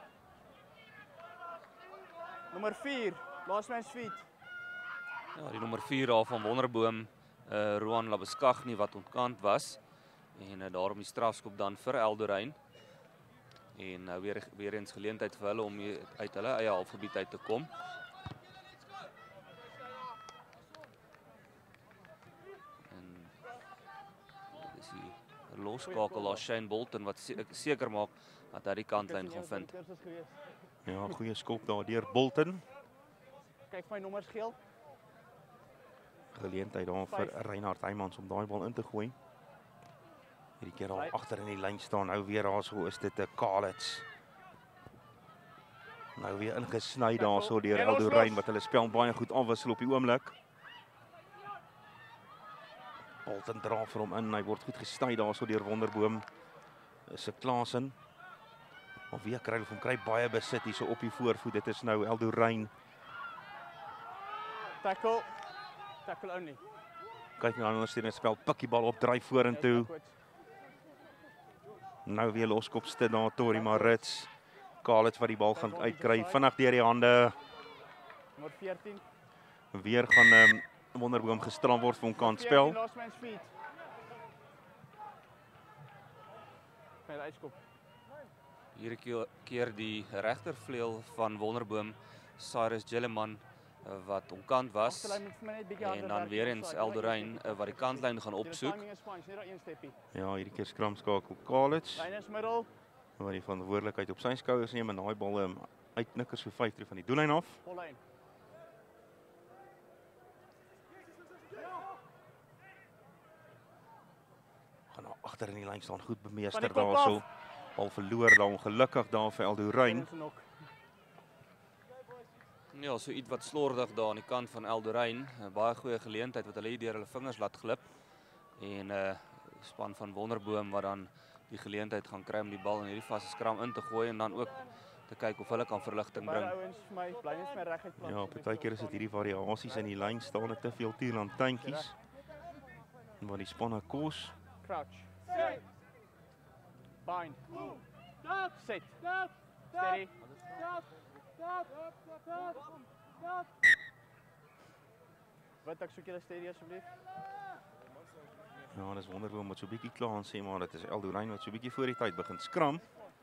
Nommer 4, last man's feet. Ja, die nommer 4 daar van Wonderboom, Roan Labeskagni wat ontkant was en daarom die strafskop dan vir Eldorein. En nou weer eens geleentheid vir hulle om uit hulle eie halfgebied uit te kom. En dis die loskakel daar Shane Bolton wat seker maak dat hy die kantlyn gaan vind. Ja, goeie skop daar deur Bolton. Kyk my nommers geel. Geleentheid daar vir Reinhard Heymans om daai bal in te gooi. Hierdie keer al agter in die lyn staan. Nou weer daarso is dit 'n Kalitz. Nou weer ingesny daarso deur Eldoryn wat hulle spel baie goed afwissel op die oomblik. Bolton dra vir hom in, hy word goed gesny daarso deur Wonderboom. Is 'n Klaasen. Maar weer kry hulle hom baie besit hierso op die voorvoet. Dit is nou Eldoryn. Tackle. Tackle only. Kyk nou aan ondersteuningsspel, pik die bal op, draai vorentoe. Nou weer loskopste daar Tori Marits. Kalitz wat die bal gaan uitkry, vinnig deur die hande. Nommer 14. Weer gaan Wonderboom gestraf word vir hom kant spel. Last man's feet. Met uitskop. Hierdie keer die regtervleuel van Wonderboom, Cyrus Jelleman, wat omkant was. En dan weer eens Eldoryn wat die kantlyn gaan opsoek. Ja, hierdie keer skramskakel Kalitz. Lynus middel. Wat die verantwoordelikheid op sy skouers neem en daai bal uitnikker so 5-3 van die doellyn af. Vollyn. Gaan nou agter in die lyn staan, goed bemeester daarso. Bal verloor daar ongelukkig daar vir Eldoryn. Ja, so iets wat slordig daar aan die kant van Eldoryn. 'n Baie goeie geleentheid wat hulle hier deur hulle vingers laat glip. En span van Wonderboom wat dan die geleentheid gaan kry om die bal in hierdie vaste skram in te gooi en dan ook te kyk of hulle kan verligting bring. Ja, partykeer is dit hierdie variasies in die lyn staan net te veel tierlantuintjies. En wat die spanne kos. Crouch. Bind. Sit. Steady. Wat ek soek julle steady asseblief. Ja, dis Wonderboom wat so 'n bietjie klaar aan sê, maar dit is Eldoryn wat so 'n bietjie voor die tyd begin skram.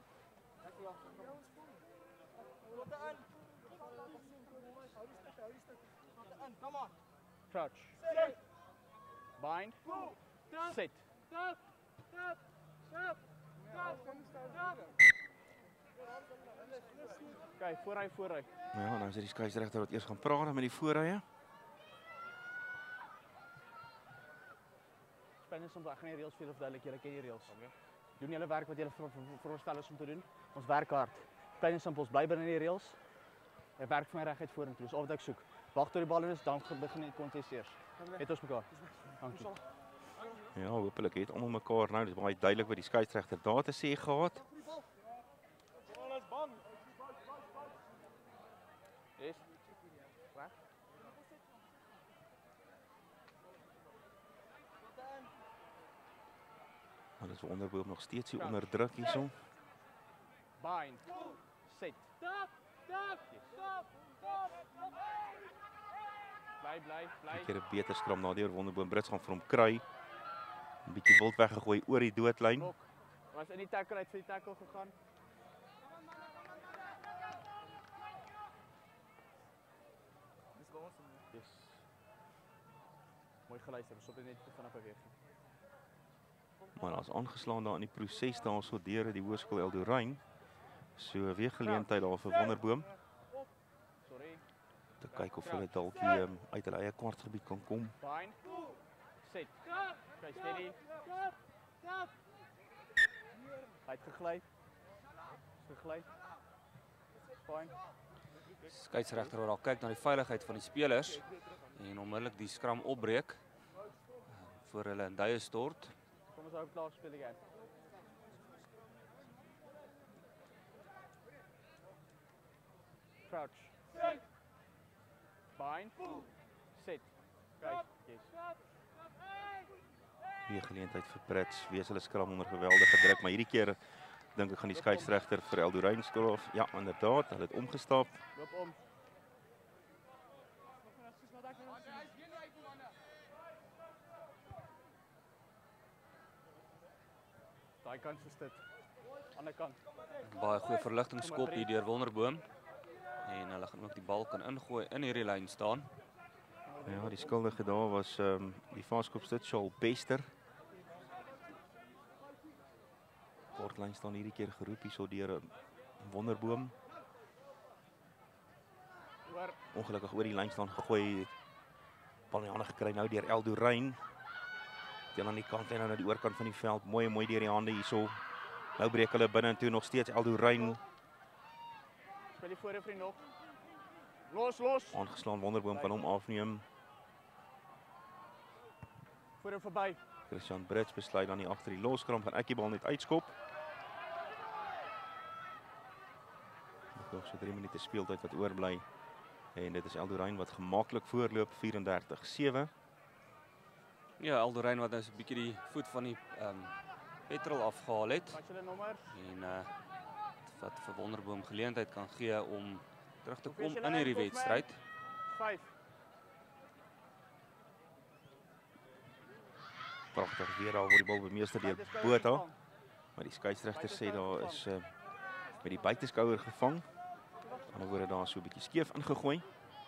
Crouch. Bind. Sit. Kyk, voorry. Ja, nou is dit die skeieregter wat eers gaan praat met die voorrye. Spannend soms ek gaan die reëls vir julle verduidelik, julle ken die reëls. Doen julle werk wat julle veronderstel is om te doen. Ons werk hard. Klein en simpel, bly binne die reëls. Ek werk vir my reguit vorentoe. Dis al wat ek soek. Wag tot die bal in is, dan begin die kontes eers. Het ons mekaar. Dankie. Ja, hopelik het almal mekaar nou. Dis baie duidelik wat die skeieregter daar te sê gehad. Yes. Reg. Maar dis Wonderboom nog steeds hier onder druk hierso. Bind. Sit. Bly. Ek het 'n beter skram na deur Wonderboom Brits gaan vir hom kry. 'n Bietjie wild weggegooi oor die doodlyn. Was in die tackle uit vir die tackle gegaan. Yes. Mooi geluister, ons op net vanaf beweeg. Maar as aangeslaan daar in die proses daarso deur die Hoërskool Eldoryn. So weer geleentheid daar vir Wonderboom. Sorry. Te kyk of hulle dalk hier uit hulle eie kwartgebied kan kom. Fine. Sit. Okay, steady. Uitgegly. Gegly. Fine. Skeieregter wat daar kyk na die veiligheid van die spelers en onmiddellik die skram opbreek voor hulle in duie stort. Kom ons hou klaar speel again. Crouch. Bind. Sit. Okay, yes. Weer geleentheid vir Brits. Wees hulle skram onder geweldige druk, maar hierdie keer dink ek gaan die skeieregter vir Eldoryn skrof. Ja, inderdaad, hulle het omgestap. Loop om. Daai kant is dit. Ander kant. Baie goeie verligtingskop hier deur Wonderboom. En hulle gaan ook die bal kan ingooi in hierdie lyn staan. Ja, die skuldige daar was die vaskopstit Shaul Bester. Kortlyn staan hierdie keer geroep hierso deur Wonderboom. Ongelukkig oor die lyn staan gegooi. Bal in die hande gekry nou deur Eldoryn. Teen aan die kant en nou na die oorkant van die veld. Mooi deur die hande hierso. Nou breek hulle binne en toe nog steeds Eldoryn. Speel die voor jou vriend nog. Los. Aangeslaan Wonderboom kan hom afneem. Voor jou verby. Christian Brits besluit dan nie agter die loskram, gaan ek die bal net uitskop. Nog so 3 minute speeltyd wat oorbly. En dit is Eldoryn wat gemaklik voorloop 34-7. Ja, Eldoryn wat nou so 'n bietjie die voet van die petrol afgehaal het. Wat julle nommers? En wat vir Wonderboom geleentheid kan gee om terug te kom in hierdie wedstryd. 5. Pragtig weer daar waar die bal bemeester deur Botha. Maar die skeieregter sê daar is met die buiteskouer gevang. Aan die woorde daar so 'n bietjie skeef ingegooi.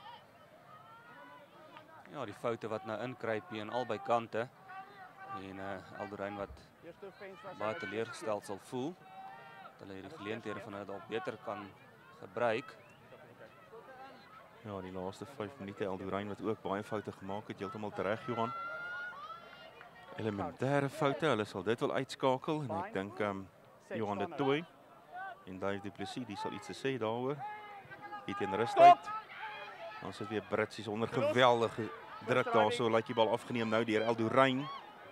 Ja, die foute wat nou inkruip hier aan albei kante. En Eldoryn wat baie teleurgesteld sal voel. Dat hulle hierdie geleenthede van hulle dalk beter kan gebruik. Ja, die laaste 5 minute Eldoryn wat ook baie foute gemaak het, heeltemal reg, Johan. Elementêre foute, hulle sal dit wel uitskakel en ek dink Johan de Tooy en Dave du Plessis, die sal iets te sê daaroor. Hier teen rustyd. Dan sit weer Britsies onder geweldige druk daarso, lyk die bal afgeneem nou deur Eldoryn.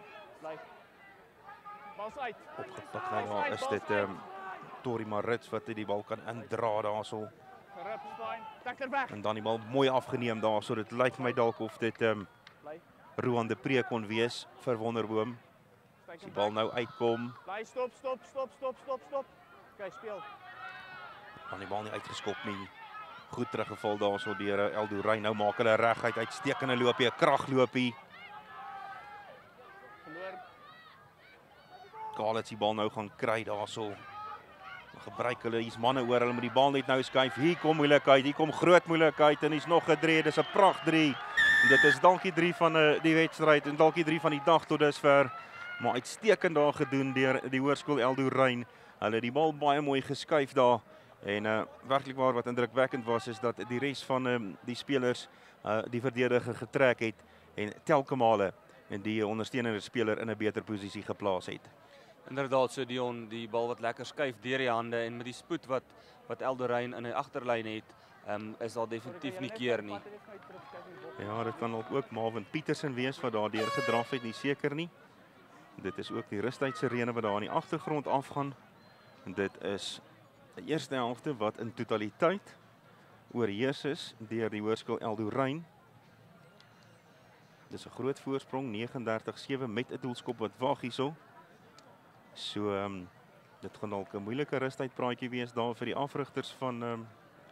Bals uit. Opgepak nou daar is dit Tori Marits wat die bal kan indra daarso. Gerip, Stein. Takker weg. En dan die bal mooi afgeneem daarso. Dit lyk vir my dalk of dit Roan de Pre kon wees vir Wonderboom. As die bal nou uitkom. Bly stop. Okay, speel. Dan die bal nie uitgeskop nie. Goed teruggeval daarso deur Eldoryn. Nou maak hulle reguit uitstekende loopie, 'n kragloopie. Verloor. Kaalits die bal nou gaan kry daarso. Dan gebruik hulle hier's manne oor, hulle moet die bal net nou skuif. Hier kom moeilikheid, hier kom groot moeilikheid en hier's nog 'n 3, dis 'n pragt 3. Dit is dalk die 3 van die wedstryd en dalk die 3 van die dag tot dusver. Maar uitstekend daar gedoen deur die Hoërskool Eldoryn. Hulle het die bal baie mooi geskuif daar. En werklik waar wat indrukwekkend was is dat die res van die spelers die verdediger getrek het en telke male die ondersteunende speler in 'n beter posisie geplaas het. Inderdaad, so Dion, die bal wat lekker skuif deur die hande en met die spoed wat Eldoryn in die agterlyn het, is daar definitief nie keer nie. Ja, dit kan ook Marvin Petersen wees wat daar deur gedraf het, nie seker nie. Dit is ook die rustydssirene wat daar in die agtergrond afgaan. En dit is die eerste helfte wat in totaliteit oorheers is deur die Hoërskool Eldoryn. Dis 'n groot voorsprong, 39-7 met 'n doelskop wat wag hierso. So dit gaan dalk 'n moeilike rustydpraatjie wees daar vir die afrigters van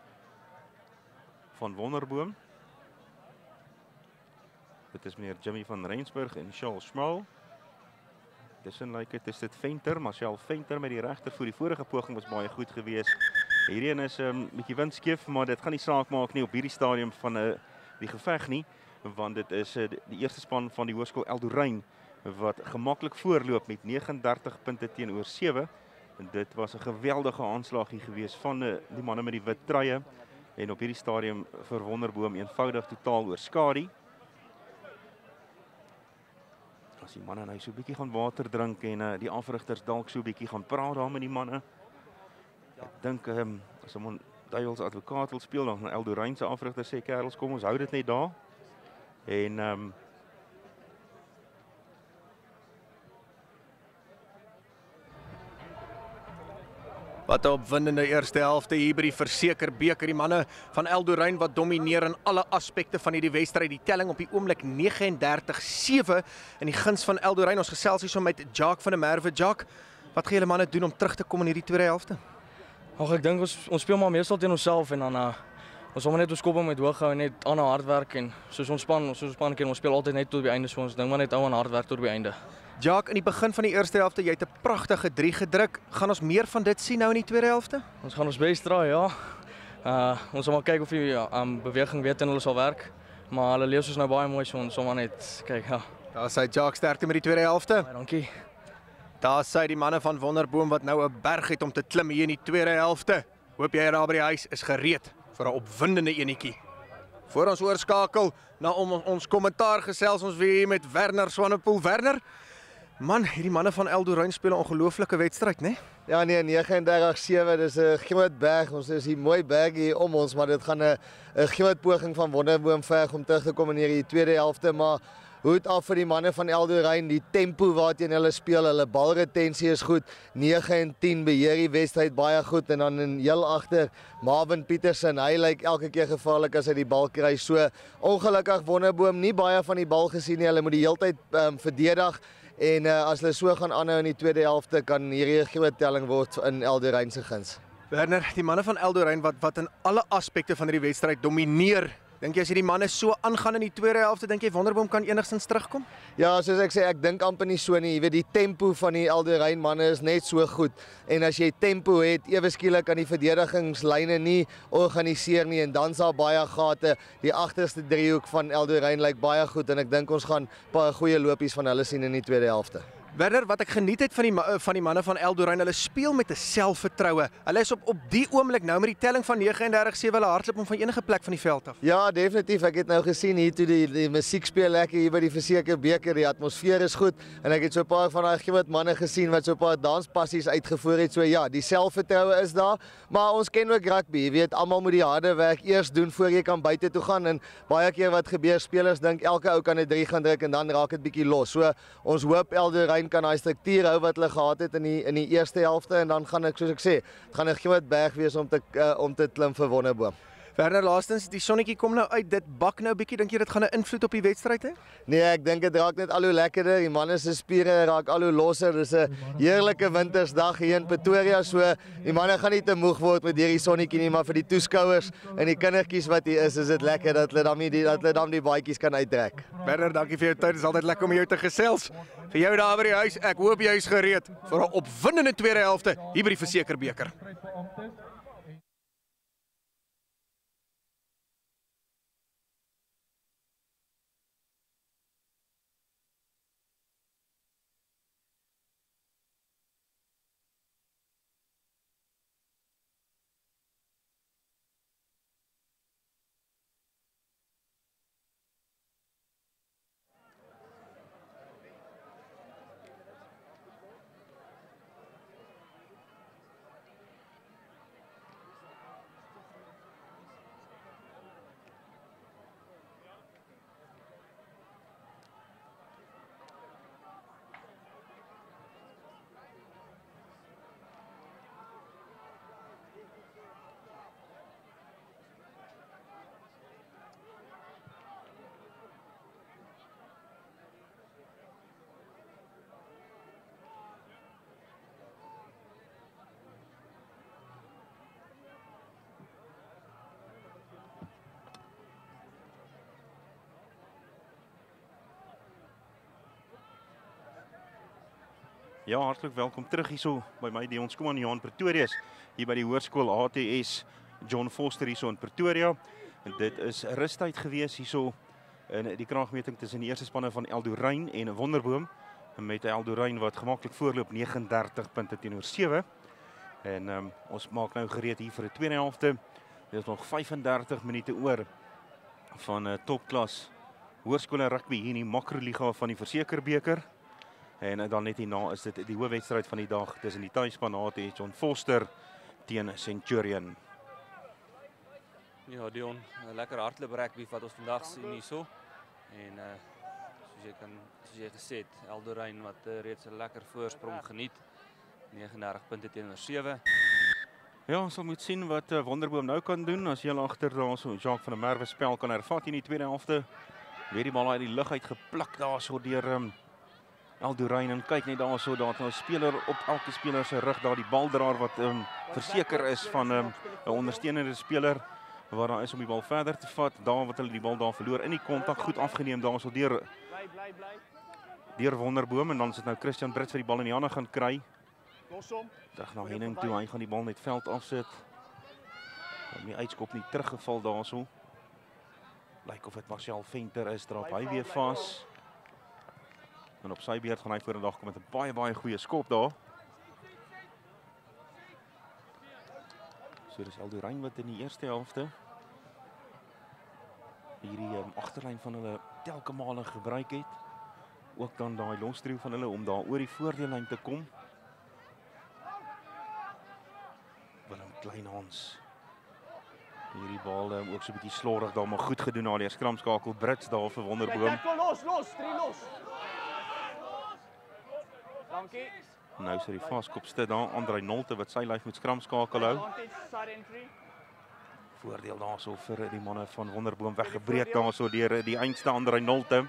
Wonderboom. Dit is meneer Jimmy van Rensburg en Charles Schmal. Tussen lyk dit is Venter, Marcel Venter met die regter voor die vorige poging was baie goed geweest. Hierdie een is 'n bietjie windskeef, maar dit gaan nie saak maak nie op hierdie stadium van die geveg nie, want dit is die eerste span van die Hoërskool Eldoryn wat gemaklik voorloop met 39 punte teenoor 7. En dit was 'n geweldige aanslag hier geweest van die manne met die wit truie en op hierdie stadium vir Wonderboom eenvoudig totaal oorskadu. As die manne nou so 'n bietjie gaan water drink en die afrigters dalk so 'n bietjie gaan praat daar met die manne. Ek dink as hom Duivels advokaat wil speel, dan gaan Eldoryn se afrigter sê kerels, kom ons hou dit net daar. En Wat 'n opwindende eerste helfte hier by die Verseker beker. Die manne van Eldoryn wat domineer in alle aspekte van hierdie wedstryd. Die telling op die oomblik 39-7 in die guns van Eldoryn. Ons gesels hier so met Jacques van der Merwe. Jacques, wat gaan julle manne doen om terug te kom in hierdie tweede helfte? Ag, ek dink ons speel maar meestal teen onsself en dan ons hom net ons kop met hoog hou en net aan hard werk en soos ons span ken, ons speel altyd net tot by einde, so ons ding maar net aan hard werk tot by einde. Jacques, in die begin van die eerste helfte, jy het 'n pragtige 3 gedruk. Gaan ons meer van dit sien nou in die tweede helfte? Ons gaan ons bes draai, ja. Ons sal maar kyk of die beweging weer teen hulle sal werk, maar hulle lees ons nou baie mooi, so ons sal maar net kyk, ja. Daar sê Jacques sterkte met die tweede helfte. Baie dankie. Daar sê die manne van Wonderboom wat nou 'n berg het om te klim hier in die tweede helfte. Hoop jy daar by die huis is gereed vir 'n opwindende enetjie. Voor ons oorskakel na ons kommentaar gesels ons weer hier met Werner Swanepoel. Werner, Man, hierdie manne van Eldorain speel 'n ongelooflike wedstryd, né? Ja nee, 39-7, dis 'n groot berg. Ons is hier mooi berg hier om ons, maar dit gaan 'n groot poging van Wonderboom verg om terug te kom in hierdie tweede helfte, maar hoed af vir die manne van Eldorain, die tempo waarteen hulle speel, hulle balretensie is goed, 9 en 10 beheer die wedstryd baie goed en dan in heel agter Marvin Petersen, hy lyk elke keer gevaarlik as hy die bal kry. So ongelukkig Wonderboom nie baie van die bal gesien nie. Hulle moet die heeltyd verdedig. En as hulle so gaan aanhou in die tweede helfte, kan hierdie 'n groot telling word in Eldorain se guns. Werner, die manne van Eldorain wat in alle aspekte van hierdie wedstryd domineer. Dink jy as hierdie manne so aangaan in die tweede helfte, dink jy Wonderboom kan enigstens terugkom? Ja, soos ek sê, ek dink amper nie so nie. Jy weet, die tempo van die Eldorain manne is net so goed. En as jy tempo het, ewe skielik kan die verdedigingslyne nie organiseer nie en dan's daar baie gate. Die agterste driehoek van Eldorain lyk baie goed en ek dink ons gaan 'n paar goeie lopies van hulle sien in die tweede helfte. Werner, wat ek geniet het van die manne van Eldorain, hulle speel met 'n selfvertroue. Hulle is op die oomblik nou met die telling van 39-7, hulle hardloop om van enige plek van die veld af. Ja, definitief. Ek het nou gesien hier toe die musiek speel lekker hier by die Verseker beker. Die atmosfeer is goed en ek het so 'n paar van daai groot manne gesien wat so 'n paar danspassies uitgevoer het. So ja, die selfvertroue is daar, maar ons ken ook rugby. Jy weet, almal moet die harde werk eers doen voor jy kan buite toe gaan en baie keer wat gebeur, spelers dink elke ou kan 'n 3 gaan druk en dan raak dit bietjie los. So ons hoop Eldorain kan daai struktuur hou wat hulle gehad het in die eerste helfte en dan gaan ek, soos ek sê, dit gaan 'n groot berg wees om te klim vir Wonderboom. Werner, laastens, die sonnetjie kom nou uit, dit bak nou bietjie, dink jy dit gaan 'n invloed op die wedstryd hê? Nee, ek dink dit raak net al hoe lekkerder, die manne se spiere raak al hoe losser. Dis 'n heerlike wintersdag hier in Pretoria, so die manne gaan nie te moeg word met hierdie sonnetjie nie, maar vir die toeskouers en die kindertjies wat hier is dit lekker dat hulle dan die baadjies kan uittrek. Werner, dankie vir jou tyd. Dit is altyd lekker om jou te gesels. Vir jou daar by die huis, ek hoop jy is gereed vir 'n opwindende tweede helfte hier by die Verseker beker. Ja, hartlik welkom terug hierso by my Dion Skuman in Pretoria, hier by die hoërskool ATS John Foster hierso in Pretoria. En dit is rustyd gewees hierso in die kraagmeting tussen die eerste spanne van Eldorain en Wonderboom, met Eldorain wat gemaklik voorloop 39 punte teenoor 7. En ons maak nou gereed hier vir die tweede helfte. Dit is nog 35 minute oor van topklas hoërskole rugby hier in die Makroliga van die Verseker beker. En dan net hierna is dit die hoofwedstryd van die dag tussen die tuisspan ATS John Foster teen Centurion. Ja, Dion, lekker hardloop rugby wat ons vandag sien hierso. En soos jy gesê het, Eldorain wat reeds 'n lekker voorsprong geniet. 39 punte teenoor 7. Ja, ons sal moet sien wat Wonderboom nou kan doen as hy agter daar so Jacques van der Merwe spel kan hervat in die tweede helfte. Weer die bal uit die lug uit gepluk daar so deur Eldorain en kyk net daar so daar 'n speler op elke speler se rug daar die baldraer wat verseker is van 'n ondersteunende speler waar daar is om die bal verder te vat. Daar wat hulle die bal daar verloor in die kontak goed afgeneem daar so deur Wonderboom en dan sit nou Christian Brits vir die bal in die hande gaan kry. Terug na Henning toe, hy gaan die bal net veld afsit. Om die uitskop nie teruggeval daar so. Lyk of dit Marcel Venter is, draap hy weer vas. En op sy beurt gaan hy vorendag kom met 'n baie goeie skop daar. So dis Eldorain wat in die eerste helfte hierdie agterlyn van hulle telke male gebruik het ook dan daai lostrio van hulle om daar oor die voordeellyn te kom. Willem Kleinhans. Hierdie bal ook so 'n bietjie slordig daar, maar goed gedoen na die skramskakel Brits daar vir Wonderboom. Los, 3 los. Dankie. Nou sy die vaskopste daar, Andrei Nolte wat sy lyf met skramskakel hou. Voordeel daarso vir die manne van Wonderboom weggebreek daarso deur die eindste Andrei Nolte.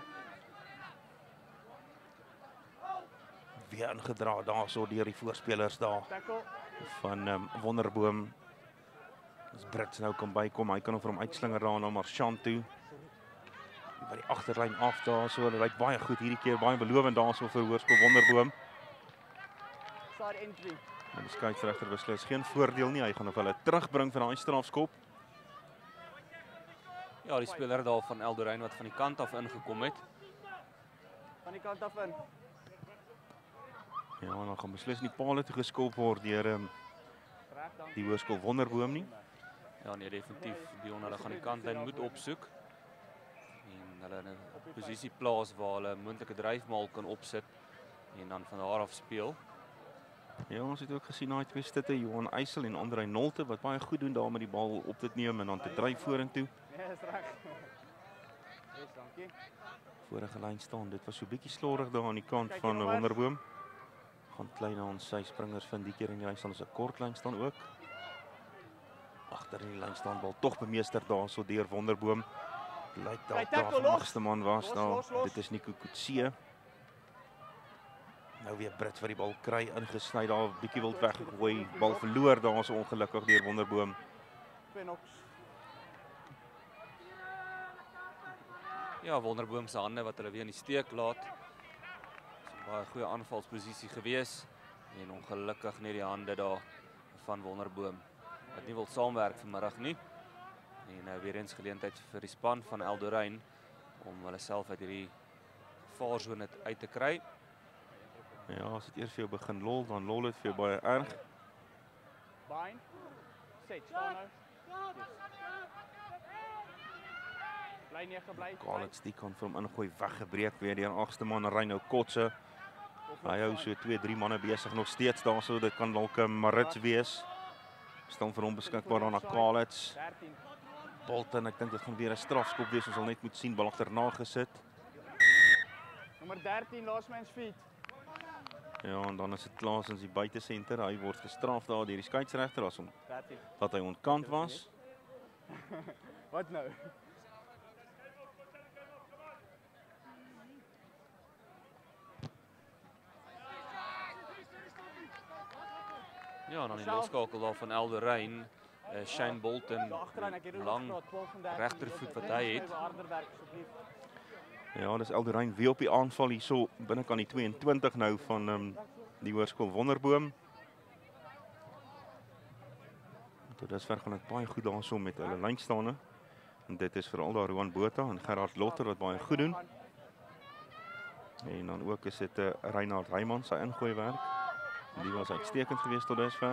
Weer ingedra daarso deur die voorspelers daar van Wonderboom. As Brits nou kan bykom, hy kan hom vir hom uitslinger daar na Marchand toe. By die agterlyn af daarso, hulle lyk baie goed hierdie keer, baie belovend daarso vir Hoërskool Wonderboom. En die skeieregter beslis geen voordeel nie, hy gaan of hulle terugbring vir daai strafskop. Ja, die speler daar van Eldorein wat van die kant af ingekom het. Van die kant af in. Ja, en dan gaan beslis nie paal toe geskop word deur die Hoërskool Wonderboom nie. Ja, nee, definitief. Dion, hulle gaan die kantlyn moet opsoek. En hulle in 'n posisie plaas waar hulle 'n moontlike dryfmaal kan opsit en dan van daar af speel. Ja, ons het ook gesien daai twee stitte, Johan Eysel en Andrei Nolte wat baie goed doen daar met die bal op te neem en dan te dryf vorentoe. Ja, is reg. Yes, dankie. Vorige lyn staan, dit was so 'n bietjie slordig daar aan die kant van Wonderboom. Gaan Kleinhans sy springers vind die keer en hy staan as 'n kort lyn staan ook. Agter in die lyn staan bal tog bemeester daarso deur Wonderboom. Lyk dalk daar die magste man was daar. Dit is Nico Kutse. Nou weer Brits wat die bal kry, ingesny daar, bietjie wild weggegooi, bal verloor daar so ongelukkig deur Wonderboom. Ja, Wonderboom se hande wat hulle weer in die steek laat. Dis 'n baie goeie aanvalsposisie gewees en ongelukkig net die hande daar van Wonderboom wat nie wil saamwerk vanmiddag nie. En weer eens geleentheid vir die span van Eldorein om hulle self uit hierdie faarsone uit te kry. Ja, as dit eers vir jou begin lol, dan lol dit vir jou baie erg. Bain. Set, staan nou. Bly neergebly. Kalits die kan vir hom ingooi, weggebreek weer deur agste man Reino Kotse. Hy hou so 2-3 manne besig nog steeds daarso, dit kan dalk 'n Marits wees. Staan vir hom beskikbaar daar na Kalits. Bolton, ek dink dit gaan weer 'n strafskop wees, ons sal net moet sien, bal agterna gesit. Nommer 13, Laasmans feet. Ja, en dan is dit Klaasens die buitesenter, hy word gestraf daar deur die skeieregter as hom dat hy ontkant was. Wat nou? Ja, dan die loskakel daar van Eldorein. Shane Bolton, lang regtervoet wat hy het. Ja, dis Eldorein weer op die aanval hierso binnekant die 22 nou van die Hoërskool Wonderboom. Tot dusver gaan dit baie goed daarso met hulle lynstande. En dit is veral daar Roan Botha en Gerard Lotter wat baie goed doen. En dan ook is dit Reinhard Reimann sy ingooi werk. Die was uitstekend geweest tot dusver.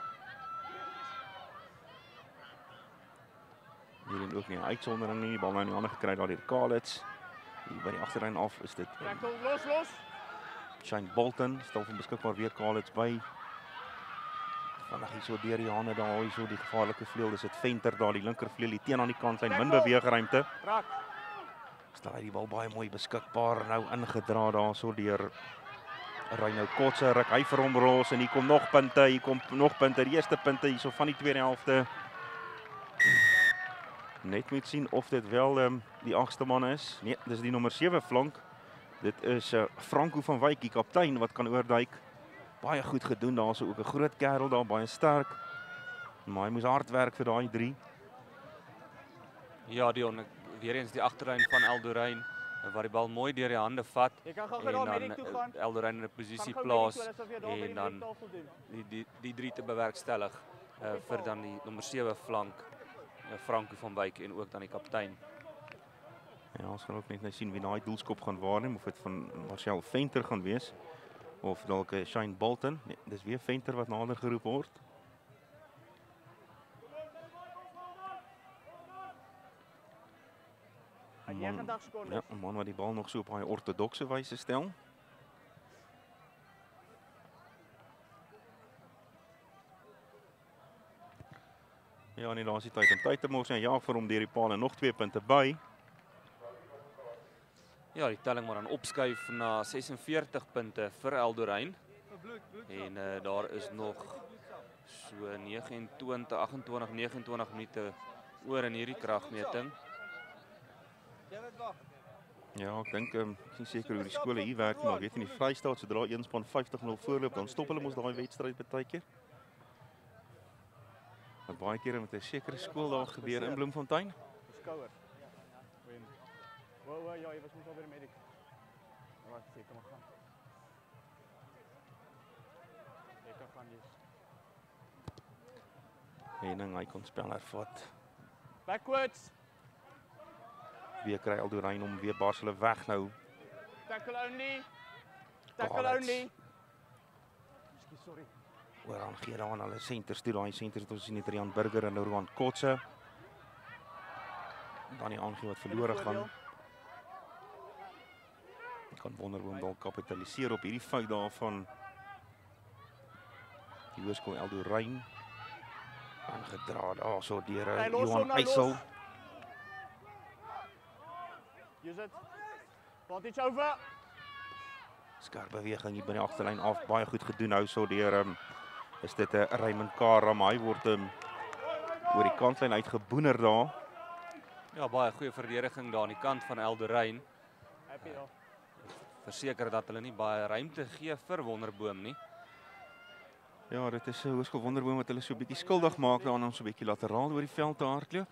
Hier ook nie 'n uitsondering nie, die bal nou in die hande gekry daar deur Kalits. Hier by die agterlyn af is dit los. Shane Bolton stel van beskikbaar weer Kalits by. Vandag hier so deur die hande daar, hier so die gevaarlike vleuel, dis dit Venter daar die linkervleuel, die teen aan die kant lyn, min beweegruimte. Stel hy die bal baie mooi beskikbaar nou ingedra daar so deur Reino Kotse, ruk hy vir hom los en hier kom nog punte, die eerste punte hierso van die tweede helfte. Net moet sien of dit wel die agste man is. Nee, dis die nommer 7 flank. Dit is Franco van Wyk, die kaptein wat kan oorduik. Baie goed gedoen, daar's ook 'n groot kerel daar, baie sterk. Maar hy moes hard werk vir daai 3. Ja, Dion, weer eens die agterlyn van Eldorein waar die bal mooi deur die hande vat en dan Eldorein in 'n posisie plaas en dan die 3 te bewerkstellig vir dan die nommer 7 flank Franco van Wyk en ook dan die kaptein. Ja, ons gaan ook net sien wie daai doelskop gaan waarneem, of dit van Marcel Venter gaan wees of dalk Shane Bolton. Nee, dis weer Venter wat nader geroep word. 90 sekondes. Ja, 'n man wat die bal nog so op baie ortodokse wyse stel. Ja, en die laaste tyd om tyd te mors en jaag vir hom deur die paal en nog 2 punte by. Ja, die telling maar dan opskuif na 46 punte vir Eldorein. En daar is nog so 29, 28, 29 minute oor in hierdie kragmeting. Ja, ek dink ek is nie seker hoe die skole hier werk, maar ek weet in die Vrystaat sodra een span 50-0 voorloop, dan stop hulle mos daai wedstryd baie keer. Wat baie kere met 'n sekere skool daar gebeur in Bloemfontein. Skouer. Wow, ja, jy was mos al by die medic. Wat sê, kom maar gaan. Jy kan gaan jy's. Henning, hy kon spel hervat. Backwards. Weer kry Eldorein om weer bars hulle weg nou. Tackle only. Tackle Collins. only. Ekskuus, sorry. Oor aan gee daar aan hulle senters toe. Daai senters het ons sien net Rian Burger en Rowan Kotse. Dan die aangee wat verlore gaan. Kan Wonderboom dalk kapitaliseer op hierdie fout daarvan. Die Hoërskool Eldorein aangedra daar so deur Johan Eysel. Use it. Vantage over. Skerp beweging hier by die agterlyn af, baie goed gedoen nou so deur is dit 'n Raymond Kara, maar hy word oor die kantlyn uitgeboener daar. Ja, baie goeie verdediging daar aan die kant van Eldorein. Happy daar. Verseker dat hulle nie baie ruimte gee vir Wonderboom nie. Ja, dit is 'n Hoërskool Wonderboom wat hulle so 'n bietjie skuldig maak daaraan om so 'n bietjie lateraal oor die veld te hardloop.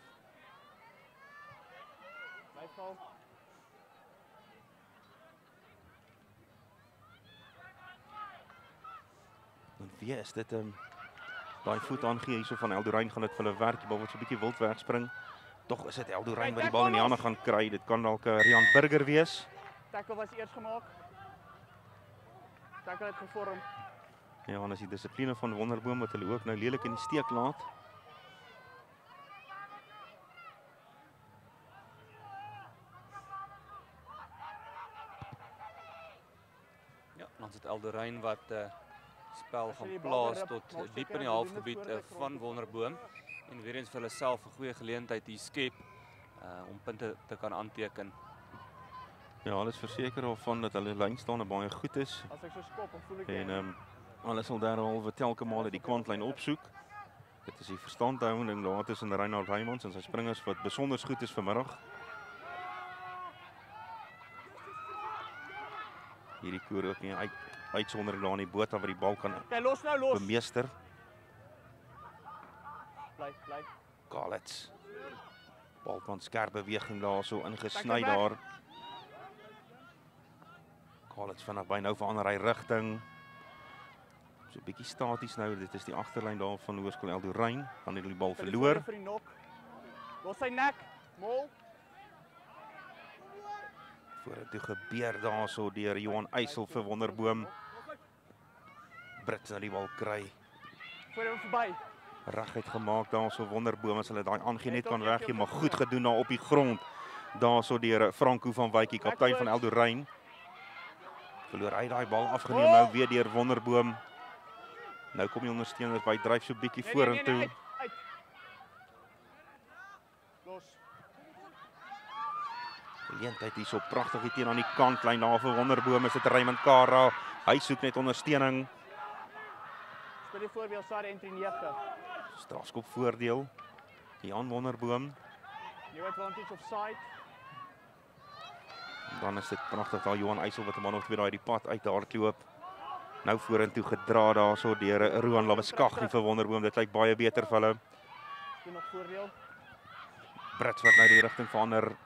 Blyval. En wie is dit daai voet aangee hierso van Eldorein gaan dit vir hulle werk, die bal wat so 'n bietjie wild wegspring. Tog is dit Eldorein wat die bal in die hande gaan kry. Dit kan dalk Rian Burger wees. Tackle was eers gemaak. Tackle het gevorm. Ja, en as die dissipline van Wonderboom wat hulle ook nou lelik in die steek laat. Ja, dan is dit Eldorein wat spel gaan plaas tot diep in die halfgebied van Wonderboom. En weer eens vir hulle self 'n goeie geleentheid hier skep om punte te kan aanteken. Ja, hulle is verseker daarvan dat hulle lynstaande baie goed is. As ek so skop, dan voel ek En hulle sal derhalwe telke male die kwantlyn opsoek. Dit is die verstandhouding ding daar tussen Reinhard Heymans en sy springers wat besonder goed is vanmiddag. Hierdie koer ook nie uitsondering daar aan die boot waar die bal kan los nou los. bemeester. Bly. Collins. Bal van skerp beweging daar so ingesny daar. Collins vanaf by nou verander hy rigting. So 'n bietjie staties nou. Dit is die agterlyn daar van Hoërskool Eldorein. Dan het hulle die bal verloor. Vir die nok. Los sy nek. Mol. Vorentoe gebeur daar so deur Johan Eysel vir Wonderboom. Brits nou die bal kry. Voor hom verby. Reguit gemaak daar so Wonderboom as hulle daai aangee net kan weggee, maar goed gedoen daar op die grond. Daar so deur Franco van Wykie, kaptein van Eldorein. Verloor hy daai bal afgeneem nou weer deur Wonderboom. Nou kom die ondersteuners by dryf so bietjie vorentoe. Uit. Los. Geleentheid hier so pragtig hier teen aan die kantlyn daar vir Wonderboom is dit Raymond Kara. Hy soek net ondersteuning. Speel die voorbeeld side entry 9. Strafskop voordeel. Jan Wonderboom. New advantage of side. Dan is dit pragtig daar Johan Eysel wat 'n man of twee daai die pad uit hardloop. Nou vorentoe gedra daarso deur Roan Labeskaggie vir Wonderboom. Dit lyk baie beter vir hulle. Speel nog voordeel. Brits wat nou die rigting verander.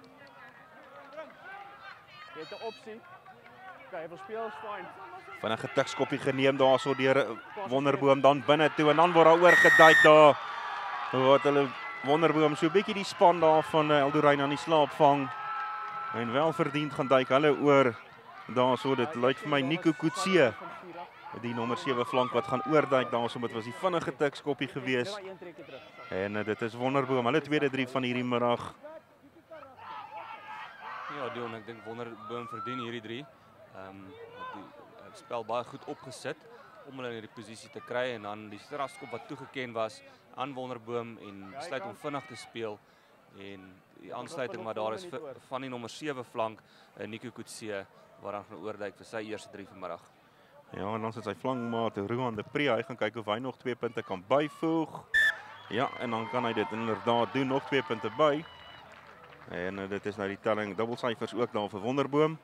Jy het 'n opsie. Okay, vir speel is fine. Vinnige tikskoppie geneem daarso deur Wonderboom dan binne toe en dan word daar oorgeduik daar. Wat hulle Wonderboom so 'n bietjie die span daar van Eldorein aan die slaap vang. En wel verdiend gaan duik hulle oor. Daarso dit lyk vir my Nico Kutse. Die nommer 7 flank wat gaan oorduik daarso met was die vinnige tikskoppie gewees. En dit is Wonderboom, hulle tweede 3 van hierdie middag. Ja, Dion, ek dink Wonderboom verdien hierdie 3. Die spel baie goed opgesit om hulle in die posisie te kry en dan die strafskop wat toegeken was aan Wonderboom en besluit om vinnig te speel en die aansluiting wat daar is van die nommer 7 flank, Nico Kutse, waar dan gaan oorduik vir sy eerste 3 vanmiddag. Ja, en dan sit sy flankmaat Roan de Pre, hy gaan kyk of hy nog 2 punte kan byvoeg. Ja, en dan kan hy dit inderdaad doen, nog 2 punte by. En dit is nou die telling dubbelsyfers ook daar vir Wonderboom.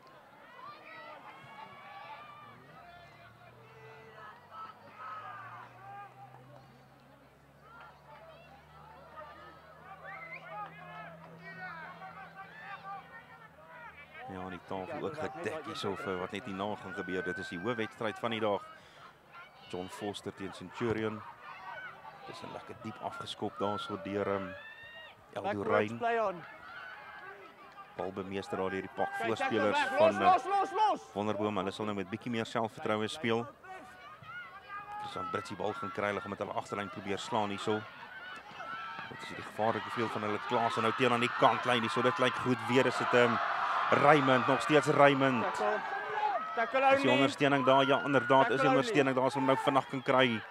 Ja, die tafel ook gedek hierso vir wat net hierna gaan gebeur. Dit is die hoofwedstryd van die dag. John Foster teen Centurion. Dit is 'n lekker diep afgeskop daarso deur Eldorein. Balbemeester daar deur die pak voorspelers van Wonderboom. Hulle sal nou met bietjie meer selfvertroue speel. Dis dan Britsie bal gaan kry, hulle met hulle agterlyn probeer slaan hierso. Dit is die gevaarlike veel van hulle Klaas en nou teen aan die kantlyn hierso. Dit lyk goed weer is dit Raymond, nog steeds Raymond. Is die ondersteuning daar? Ja, inderdaad is die ondersteuning daar, as hulle nou vinnig kan kry.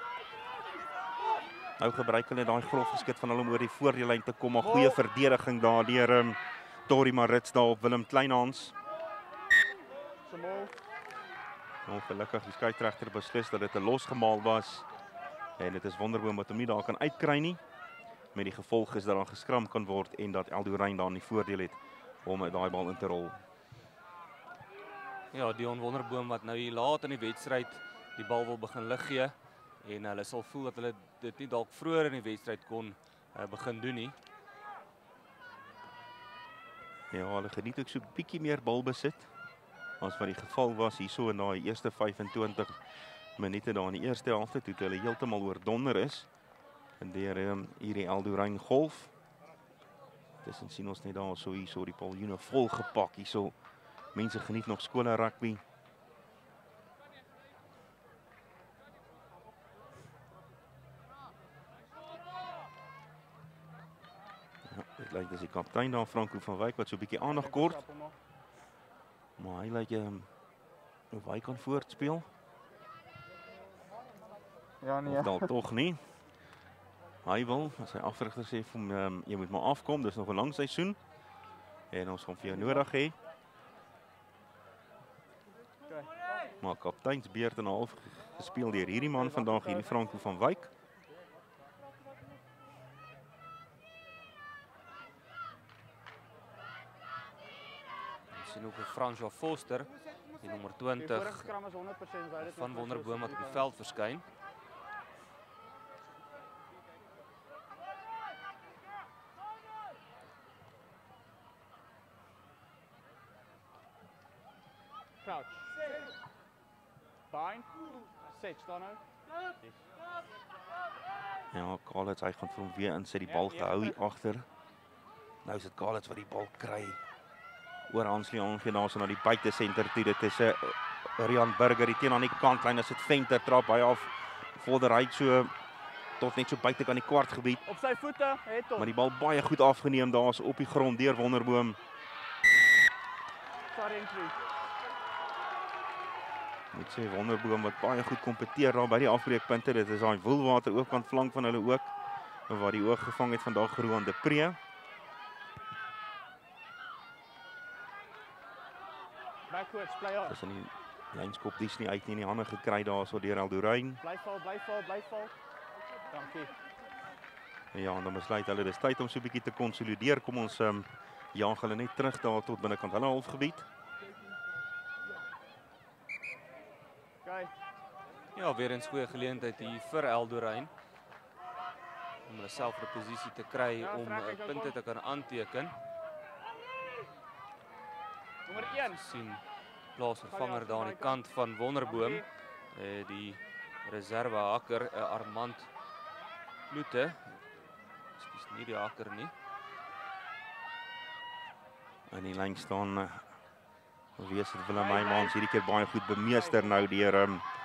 Nou gebruik hulle daai grof geskit van hulle om oor die voordeellyn te kom. 'n Goeie verdediging daar deur Tori Marits daar op Willem Kleinhans. Ongelukkig die skeieregter beslis dat dit 'n losgemaal was. En dit is Wonderboom wat hom nie daar kan uitkry nie. Met die gevolg is dat dan geskram kan word en dat Eldorein dan die voordeel het om daai bal in te rol. Ja, Dion Wonderboom wat nou hier laat in die wedstryd die bal wil begin lig gee en hulle sal voel dat hulle dit nie dalk vroeër in die wedstryd kon begin doen nie. Ja, hulle geniet ook so 'n bietjie meer balbesit as wat die geval was hierso in daai eerste 25 minute daar in die eerste helfte toe hulle heeltemal oordonder is. En deur hierdie Eldorein golf. Dis sien ons net daar so hierso die paljoene vol gepak hierso. Mense geniet nog skole rugby. Ja, dit lyk dis die kaptein daar Franco van Wyk wat so 'n bietjie aandag kort. Maar hy lyk of hy kan voortspeel. Ja nee. Of dalk tog nie. Hy wil, as hy afrigter sê vir hom, jy moet maar afkom, dis nog 'n lang seisoen. En ons gaan vir jou nodig hê. Maar kapteinsbeurt en 'n half gespeel deur hierdie man vandag, hierdie Franco van Wyk. Ons sien ook vir François Foster, die nommer 20 van Wonderboom wat op die veld verskyn. Crouch. Bind. Set, staan nou. Ja, Kalitz, hy gaan vir hom weer in, sit die bal gehou hier agter. Nou is dit Kalitz wat die bal kry. Oor Hansley aangee daarso na die buitesenter toe. Dit is 'n Rian Burger, die teen aan die kantlyn, as dit Venter trap hy af. Vorder hy so tot net so buite kan die kwartgebied. Op sy voete, het hom. Maar die bal baie goed afgeneem daarso op die grond deur Wonderboom. Sorry entry. Moet sê Wonderboom wat baie goed kompeteer daar by die afbreekpunte. Dit is daai Woelwater oorkant flank van hulle ook waar die oog gevang het vandag Roan de Pre. Backwards, play on. Dis in die lynskop dis nie uit nie in die hande gekry daarso deur Eldorein. Bly val. Dankie. Ja, en dan besluit hulle dis tyd om so 'n bietjie te konsolideer. Kom ons jaag hulle net terug daar tot binnekant hulle halfgebied. Ja, weer 'n goeie geleentheid hier vir Eldorein om hulle self in 'n posisie te kry om punte te kan aanteken. Nommer 1 sien plaasvervanger daar aan die kant van Wonderboom, die reserve hakker Armand Kloete. Dis nie die hakker nie. En die lyn staan wees dit Willem Heymans hierdie keer baie goed bemeester nou deur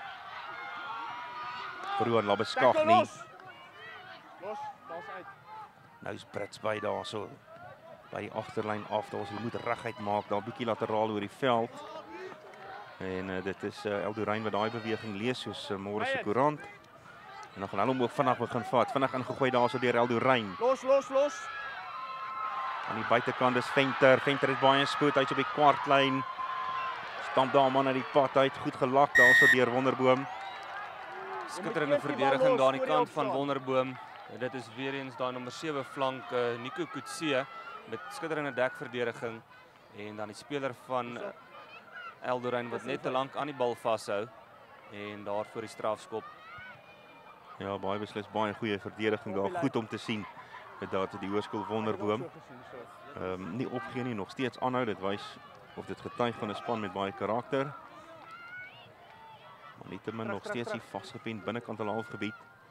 Roan Labeskag nie. Los, daar's uit. Nou is Brits by daarso. by die agterlyn af. Daar moet reguit maak, daar bietjie lateraal oor die veld. En dit is Eldoryn wat daai beweging lees soos môre se koerant. En dan gaan hulle hom ook vinnig begin vat. Vinnig ingegooi daarso deur Eldoryn. Los. Aan die buitekant is Venter. Venter het baie spoed uit op die kwartlyn. Stamp daar man uit die pad uit. Goed gelak daarso deur Wonderboom. Skitterende verdediging daar aan die kant van Wonderboom. Dit is weer eens daai nommer 7 flank Nico Kutse met skitterende dekverdediging en dan die speler van Eldoryn wat net te lank aan die bal vashou en daarvoor die strafskop. Ja, baie beslis baie goeie verdediging daar. Goed om te sien met daar die Hoërskool Wonderboom. Nie opgee nie, nog steeds aanhou. Dit wys of dit getuig van 'n span met baie karakter. Maar nietemin nog steeds die vasgepen binnekant hulle halfgebied.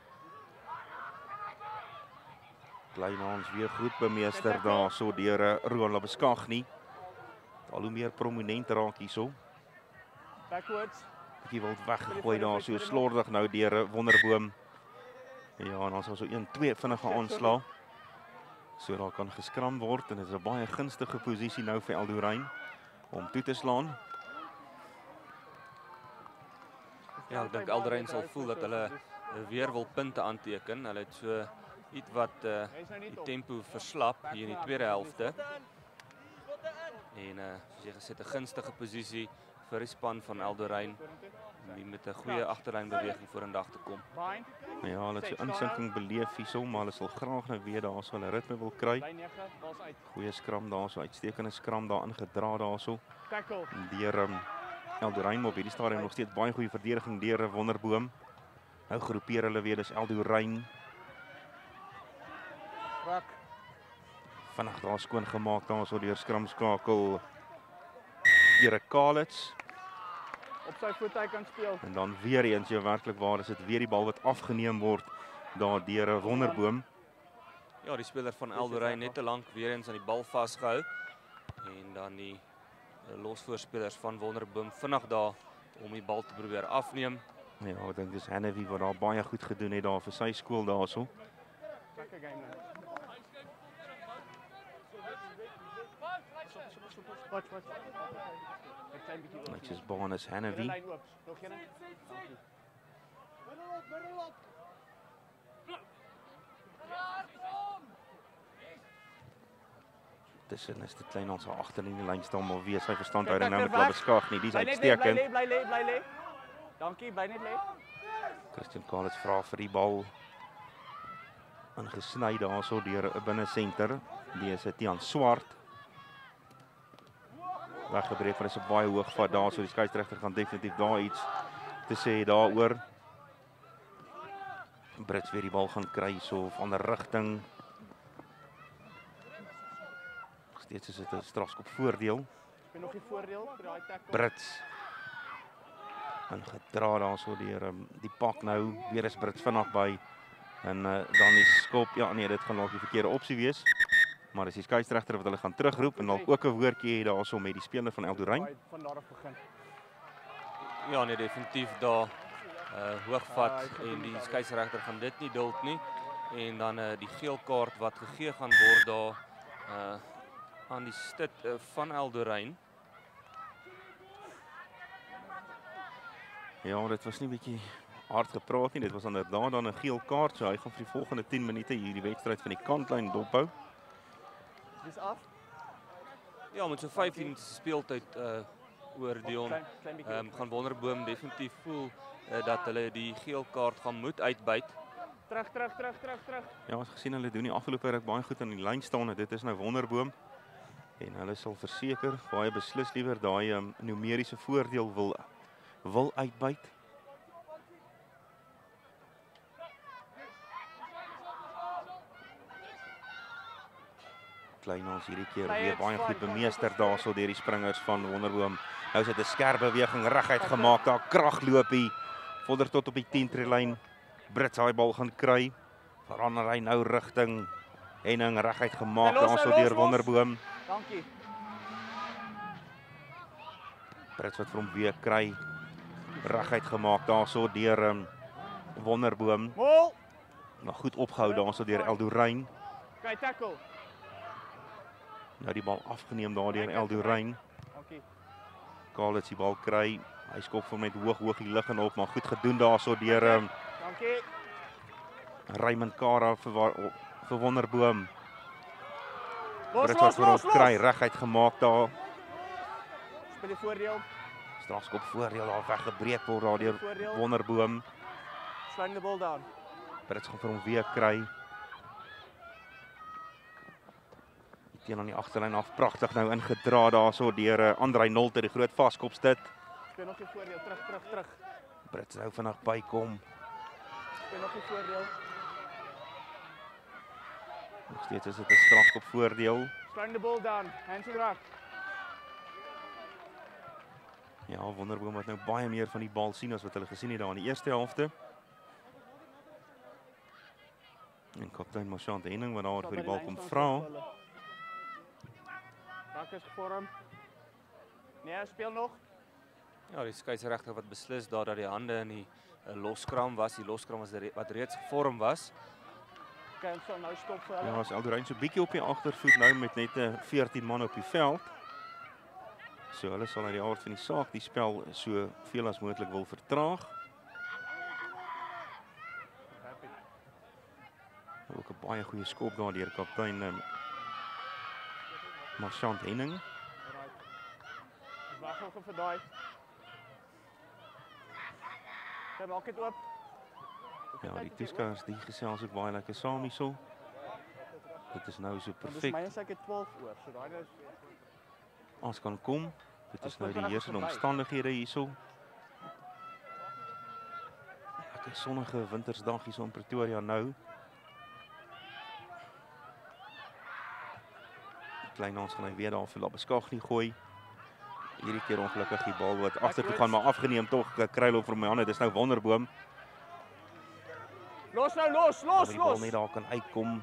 Kleinhans weer goed bemeester daar so deur Roan Labeskagni. Al hoe meer prominent raak hierso. Backwards. Bietjie wild weggegooi daar so slordig nou deur Wonderboom. Ja, en dan sal so 1-2 vinnige aanslag. So daar kan geskram word en dit is 'n baie gunstige posisie nou vir Eldoryn om toe te slaan. Ja, ek dink Eldoryn sal voel dat hulle weer wil punte aanteken. Hulle het so iets wat die tempo verslap hier in die tweede helfte. En soos jy gesê het, 'n gunstige posisie vir die span van Eldoryn om met 'n goeie agterlynbeweging vorendag te kom. Ja, hulle het so insinking beleef hierso, maar hulle sal graag nou weer daar so 'n ritme wil kry. Goeie skram daar so, uitstekende skram daar ingedra daar so. Deur Eldoryn, maar op hierdie stadium nog steeds baie goeie verdediging deur Wonderboom. Nou groepeer hulle weer, dis Eldoryn. Vinnig daar skoon gemaak daar so deur skramskakel Erik Kalits. Op sy voet hy kan speel. En dan weer eens, ja werklik waar, is dit weer die bal wat afgeneem word daar deur Wonderboom. Ja, die speler van Eldoryn net te lank weer eens aan die bal vasgehou. En dan die losvoorspelers van Wonderboom vinnig daar om die bal te probeer afneem. Ja, ek dink dis Hannevy wat daar baie goed gedoen het daar vir sy skool daarso. Netjies baan is Hannevy. Tussen is dit Kleinhans agter in die lyn staan, maar wie is sy verstandhouding nou met Labeskagni? Dis uitstekend. Bly lê. Dankie, bly net lê. Christian Kalits vra vir die bal. Ingesny daarso deur 'n binnesenter. Dis Tiaan Swart. Weggebreek, maar is 'n baie hoog vat daarso. Die skeieregter gaan definitief daar iets te sê daaroor. Brits weer die bal gaan kry so of ander rigting. Steeds is dit 'n strafskop voordeel. Speel nog die voordeel vir daai tackle. Brits ingedra daarso deur die pak nou. Weer is Brits vinnig by. En dan die skop. Ja nee, dit gaan dalk die verkeerde opsie wees. Maar dis die skeieregter wat hulle gaan terugroep en dalk ook 'n woordjie hê daarso met die speler van Eldoryn. Van daar af begin. Ja nee, definitief daar hoogvat en die skeieregter gaan dit nie duld nie. En dan die geel kaart wat gegee gaan word daar aan die stit van Eldoryn. Ja, dit was nie 'n bietjie hard gepraat nie. Dit was inderdaad dan 'n geel kaart. So hy gaan vir die volgende 10 minute hierdie wedstryd van die kantlyn dophou. Dis af. Ja, met so 15 minute speeltyd oor Dion gaan Wonderboom definitief voel dat hulle die geel kaart gaan moet uitbyt. Terug. Ja, ons gesien hulle doen die afgelope ruk baie goed aan die lyn staan en dit is nou Wonderboom. En hulle sal verseker baie beslis liewer daai numeriese voordeel wil uitbyt. Kleinhans hierdie keer weer baie goed bemeester daarso deur die springers van Wonderboom. Nou is dit 'n skerp beweging reguit gemaak, daar kragloopie. Vorder tot op die 10-tree lyn. Brits daai bal gaan kry. Verander hy nou rigting. Henning reguit gemaak daarso deur Wonderboom. Dankie. Brits wat vir hom weer kry. Reguit gemaak daarso deur Wonderboom. Maar goed opgehou daarso deur Eldoryn. Kyk tackle. Nou die bal afgeneem daar deur Eldoryn. Dankie. Kalitz die bal kry. Hy skop vir met hoog die lug en op, maar goed gedoen daarso deur Dankie. Raymond Kara vir Wonderboom. Los, Brits los, wat los, vir hom kry los. reguit gemaak daar. Speel die voordeel. Strafskop voordeel daar weggebreek word daar deur Voordeel. Wonderboom. Slide the ball down. Brits gaan vir hom weer kry. Teen aan die agterlyn af pragtig nou ingedra daarso deur Andrei Nolte, die groot vaskopstit. Speel nog die voordeel. Terug. Brits nou vinnig bykom. Speel nog die voordeel. Nog steeds is dit 'n strafskop voordeel. Slide the ball down. Hands in raak. Ja, Wonderboom wat nou baie meer van die bal sien as wat hulle gesien het daar in die eerste helfte. En kaptein Marchant Henning wat daar vir die bal kom vra. Raak is gevorm. Nee, speel nog. Ja, die skeieregter wat beslis daar dat die hande in die loskram was. Die loskram was wat reeds gevorm was. Okay, ons sal nou stop vir hulle. Ja, as Eldoryn so bietjie op die agtervoet nou met net 14 man op die veld. So hulle sal uit die aard van die saak die spel so veel as moontlik wil vertraag. Ook 'n baie goeie skop daar deur kaptein Marchant Henning. Wag nog vir daai. Kom maak dit oop. Ja, die toeskouers die gesels ook baie lekker saam hierso. Dit is nou so Dis perfek myne ek het 12 oor, so daai is as kan kom. Dit is nou die heersende omstandighede hierso. Lekker sonnige wintersdag hierso in Pretoria nou. Kleinhans gaan hy weer daar vir Labeskagh gooi. Hierdie keer ongelukkig die bal wat agtertoe gaan, maar afgeneem tog Krylhof vir my hande. Dis nou Wonderboom. Los nou, los. Die bal net daar kan uitkom.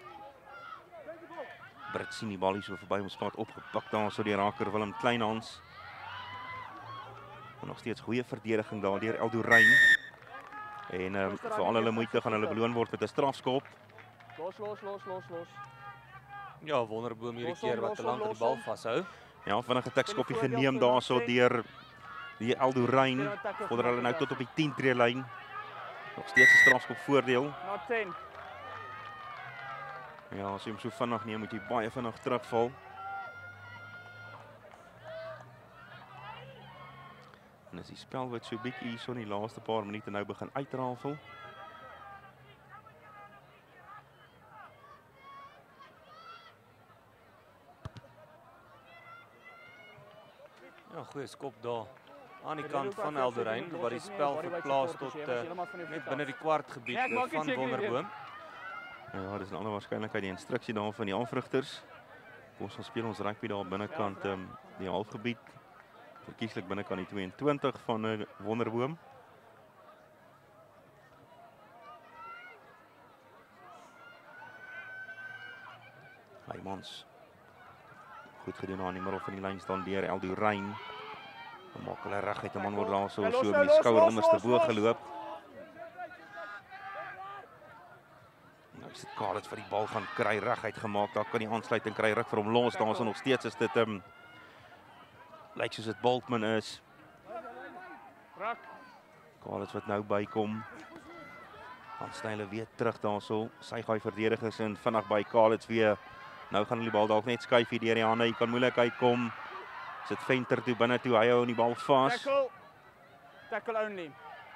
Brits sien die bal hier so verby hom spaat opgepik daar so die raker Willem Kleinhans. Maar nog steeds goeie verdediging daar deur Eldoryn. En vir al hulle moeite gaan hulle beloon word met 'n strafskop. Los. Ja, Wonderboom hierdie keer wat te lank die bal vashou. Ja, vinnige tikskoppie geneem daarso deur die Eldoryn. Voordat hulle nou tot op die 10 tree lyn. Nog steeds 'n strafskop voordeel. Not 10. Ja, as jy hom so vinnig neem, moet jy baie vinnig terugval. En as die spel wat so bietjie hierso in die laaste paar minute nou begin uitrafel. Ja, goeie skop daar aan die kant van Eldoryn wat die spel verplaas tot net binne die kwartgebied van Wonderboom. Ja, dis 'n ander waarskynlikheid die instruksie daar van die afrigters. Ons gaan speel ons rugby daar binnekant die halfgebied. Verkieslik binnekant die 22 van Wonderboom. Heymans. Goed gedoen aan die middel van die lyn staan deur Eldoryn. Dan maak hulle reguit 'n man word daar so met die skouer onderste bo geloop. Nou is dit Kalitz vir die bal gaan kry reguit gemaak. Daar kan die aansluiting kry ruk vir hom los. Daar is nog steeds is dit lyk soos dit Bultman is. Kalitz wat nou bykom. Dan sny hulle weer terug daarso. Sy gaai verdedigers in vinnig by Kalitz weer. Nou gaan hulle die bal dalk net skuif hier deur die hande. Hy kan moeilik uitkom. Sit Venter toe binne toe. Hy hou in die bal vas. Tackle only.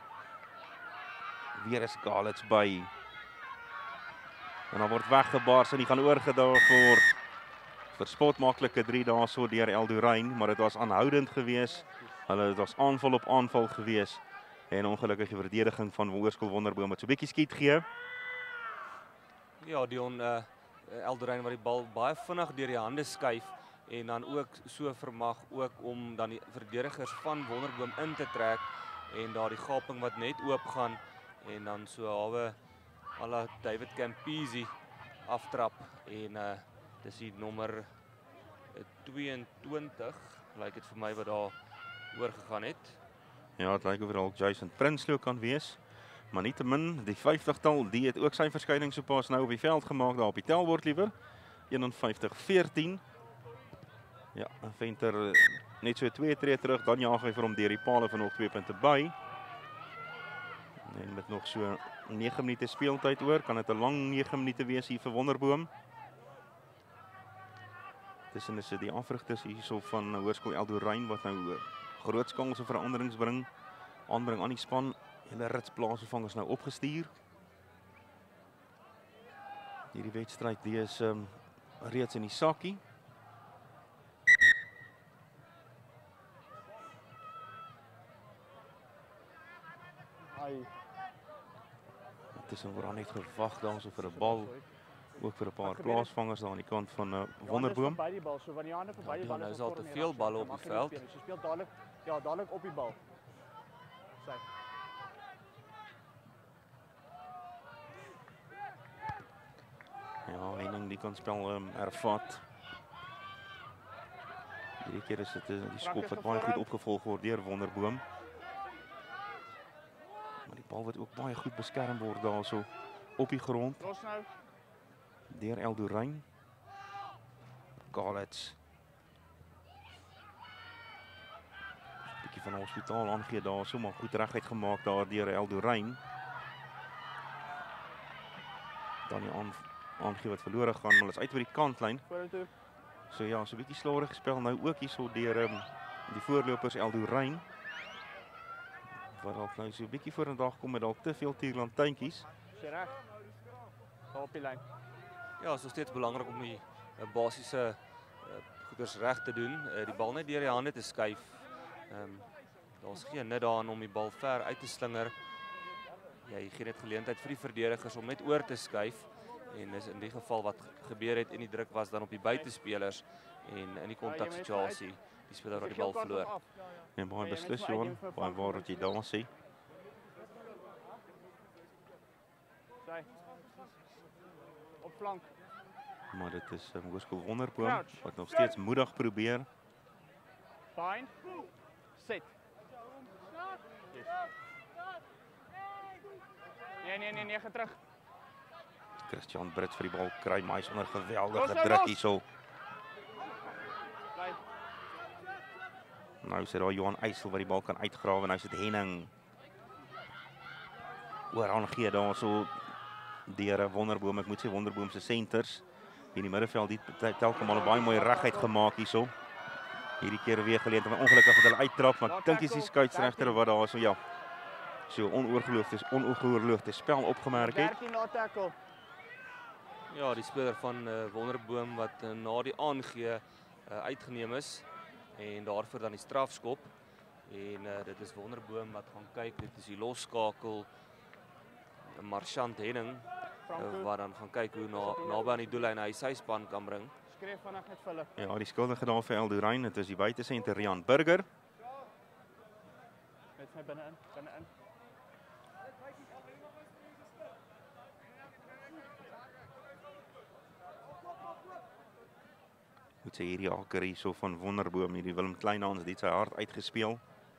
Weer is Kalitz by. En dan word weggebaars en hy gaan oorgedaag vir spotmaklike 3 daarso deur Eldoryn, maar dit was aanhoudend geweest. Dit was aanval op aanval geweest. En ongelukkig die verdediging van Hoërskool Wonderboom wat so 'n bietjie skiet gee. Ja, Dion Eldoryn wat die bal baie vinnig deur die hande skuif en dan ook so vermag ook om dan die verdedigers van Wonderboom in te trek en daar die gaping wat net oop gaan en dan so hawe ala David Campisi aftrap en dis die nommer 22 lyk dit vir my wat daar oorgegaan het. Ja, dit lyk of dalk Jason Prinsloo kan wees. Maar nietemin, die 50-tal, die het ook sy verskyning sopas nou op die veld gemaak daar op die telbord liewer. 51-14. Ja, en Venter net so 2 tree terug, dan jaag hy vir hom deur die paal van nog 2 punte by. En met nog so 9 minute speeltyd oor, kan dit 'n lang 9 minute wees hier vir Wonderboom. Tussen is die afrigters hierso van Hoërskool Eldorein wat nou grootskaalse veranderings aanbring aan die span. Hele rits plaasvervangers nou opgestuur. Hierdie wedstryd die is reeds in die sakkie. Tussen word net gewag daarso vir 'n bal. Ook vir 'n paar plaasvangers daar aan die kant van Wonderboom. By die bal, so wanneer jy aan verby die bal Nou is al te veel balle op die veld. Jy speel dadelik op die bal. Sy. Ja, Henning die kan spel ervat. Hierdie keer is dit die skop wat baie goed opgevolg word deur Wonderboom. Maar die bal wat ook baie goed beskerm word daarso op die grond. Los nou. Deur Eldorein. Galets. Bietjie van 'n hospitaal aangee daarso, maar goed reguit gemaak daar deur Eldorein. Dan die aangee wat verlore gaan, maar hulle is uit by die kantlyn. Vorentoe. So ja, so 'n bietjie slordig gespel nou ook hierso deur die voorlopers Eldorein. Wat dalk nou so 'n bietjie vorendag kom met dalk te veel tierlantuintjies. Sy reg. Daar op die lyn. Ja, is nog steeds belangrik om die basiese goeders reg te doen. Die bal net deur die hande te skuif. Daar's geen nut daarin om die bal ver uit te slinger. Jy gee net geleentheid vir die verdedigers om net oor te skuif. En dis in die geval wat gebeur het en die druk was dan op die buitespelers en in die kontaksituasie die speler wat die bal verloor. En baie beslis Johan, baie waar wat jy daar sê. Sy. Op flank. Maar dit is Hoërskool Wonderboom wat nog steeds moedig probeer. Fine. Sit. Yes. Nee, gaan terug. Christian Brits vir die bal kry, maar hy's onder geweldige druk hierso. Nou sit daar Johan Eysel wat die bal kan uitgrawe en nou sit Henning. Oor gee daarso deur Wonderboom. Ek moet sê Wonderboom se senters in die middelveld die telkens baie mooi reguit gemaak hierso. Hierdie keer weer geleentheid, maar ongelukkig het hulle uittrap, maar ek dink dis die skeieregter wat daar so ja. So onoorgeloofde spel opgemerk het. 13 na tackle. Ja, die speler van Wonderboom wat na die aangee uitgeneem is en daarvoor dan die strafskop. En dit is Wonderboom wat gaan kyk, dit is die losskakel Marchant Henning wat dan gaan kyk hoe naby aan die doellyn hy sy span kan bring. Skryf vinnig net vir hulle. Ja, die skuldige daar vir Eldorein, dit is die buitesenter Rian Burger. Net my binne-in. Moet sê hierdie haker hierso van Wonderboom, hierdie Willem Kleinhans het sy hart uitgespeel.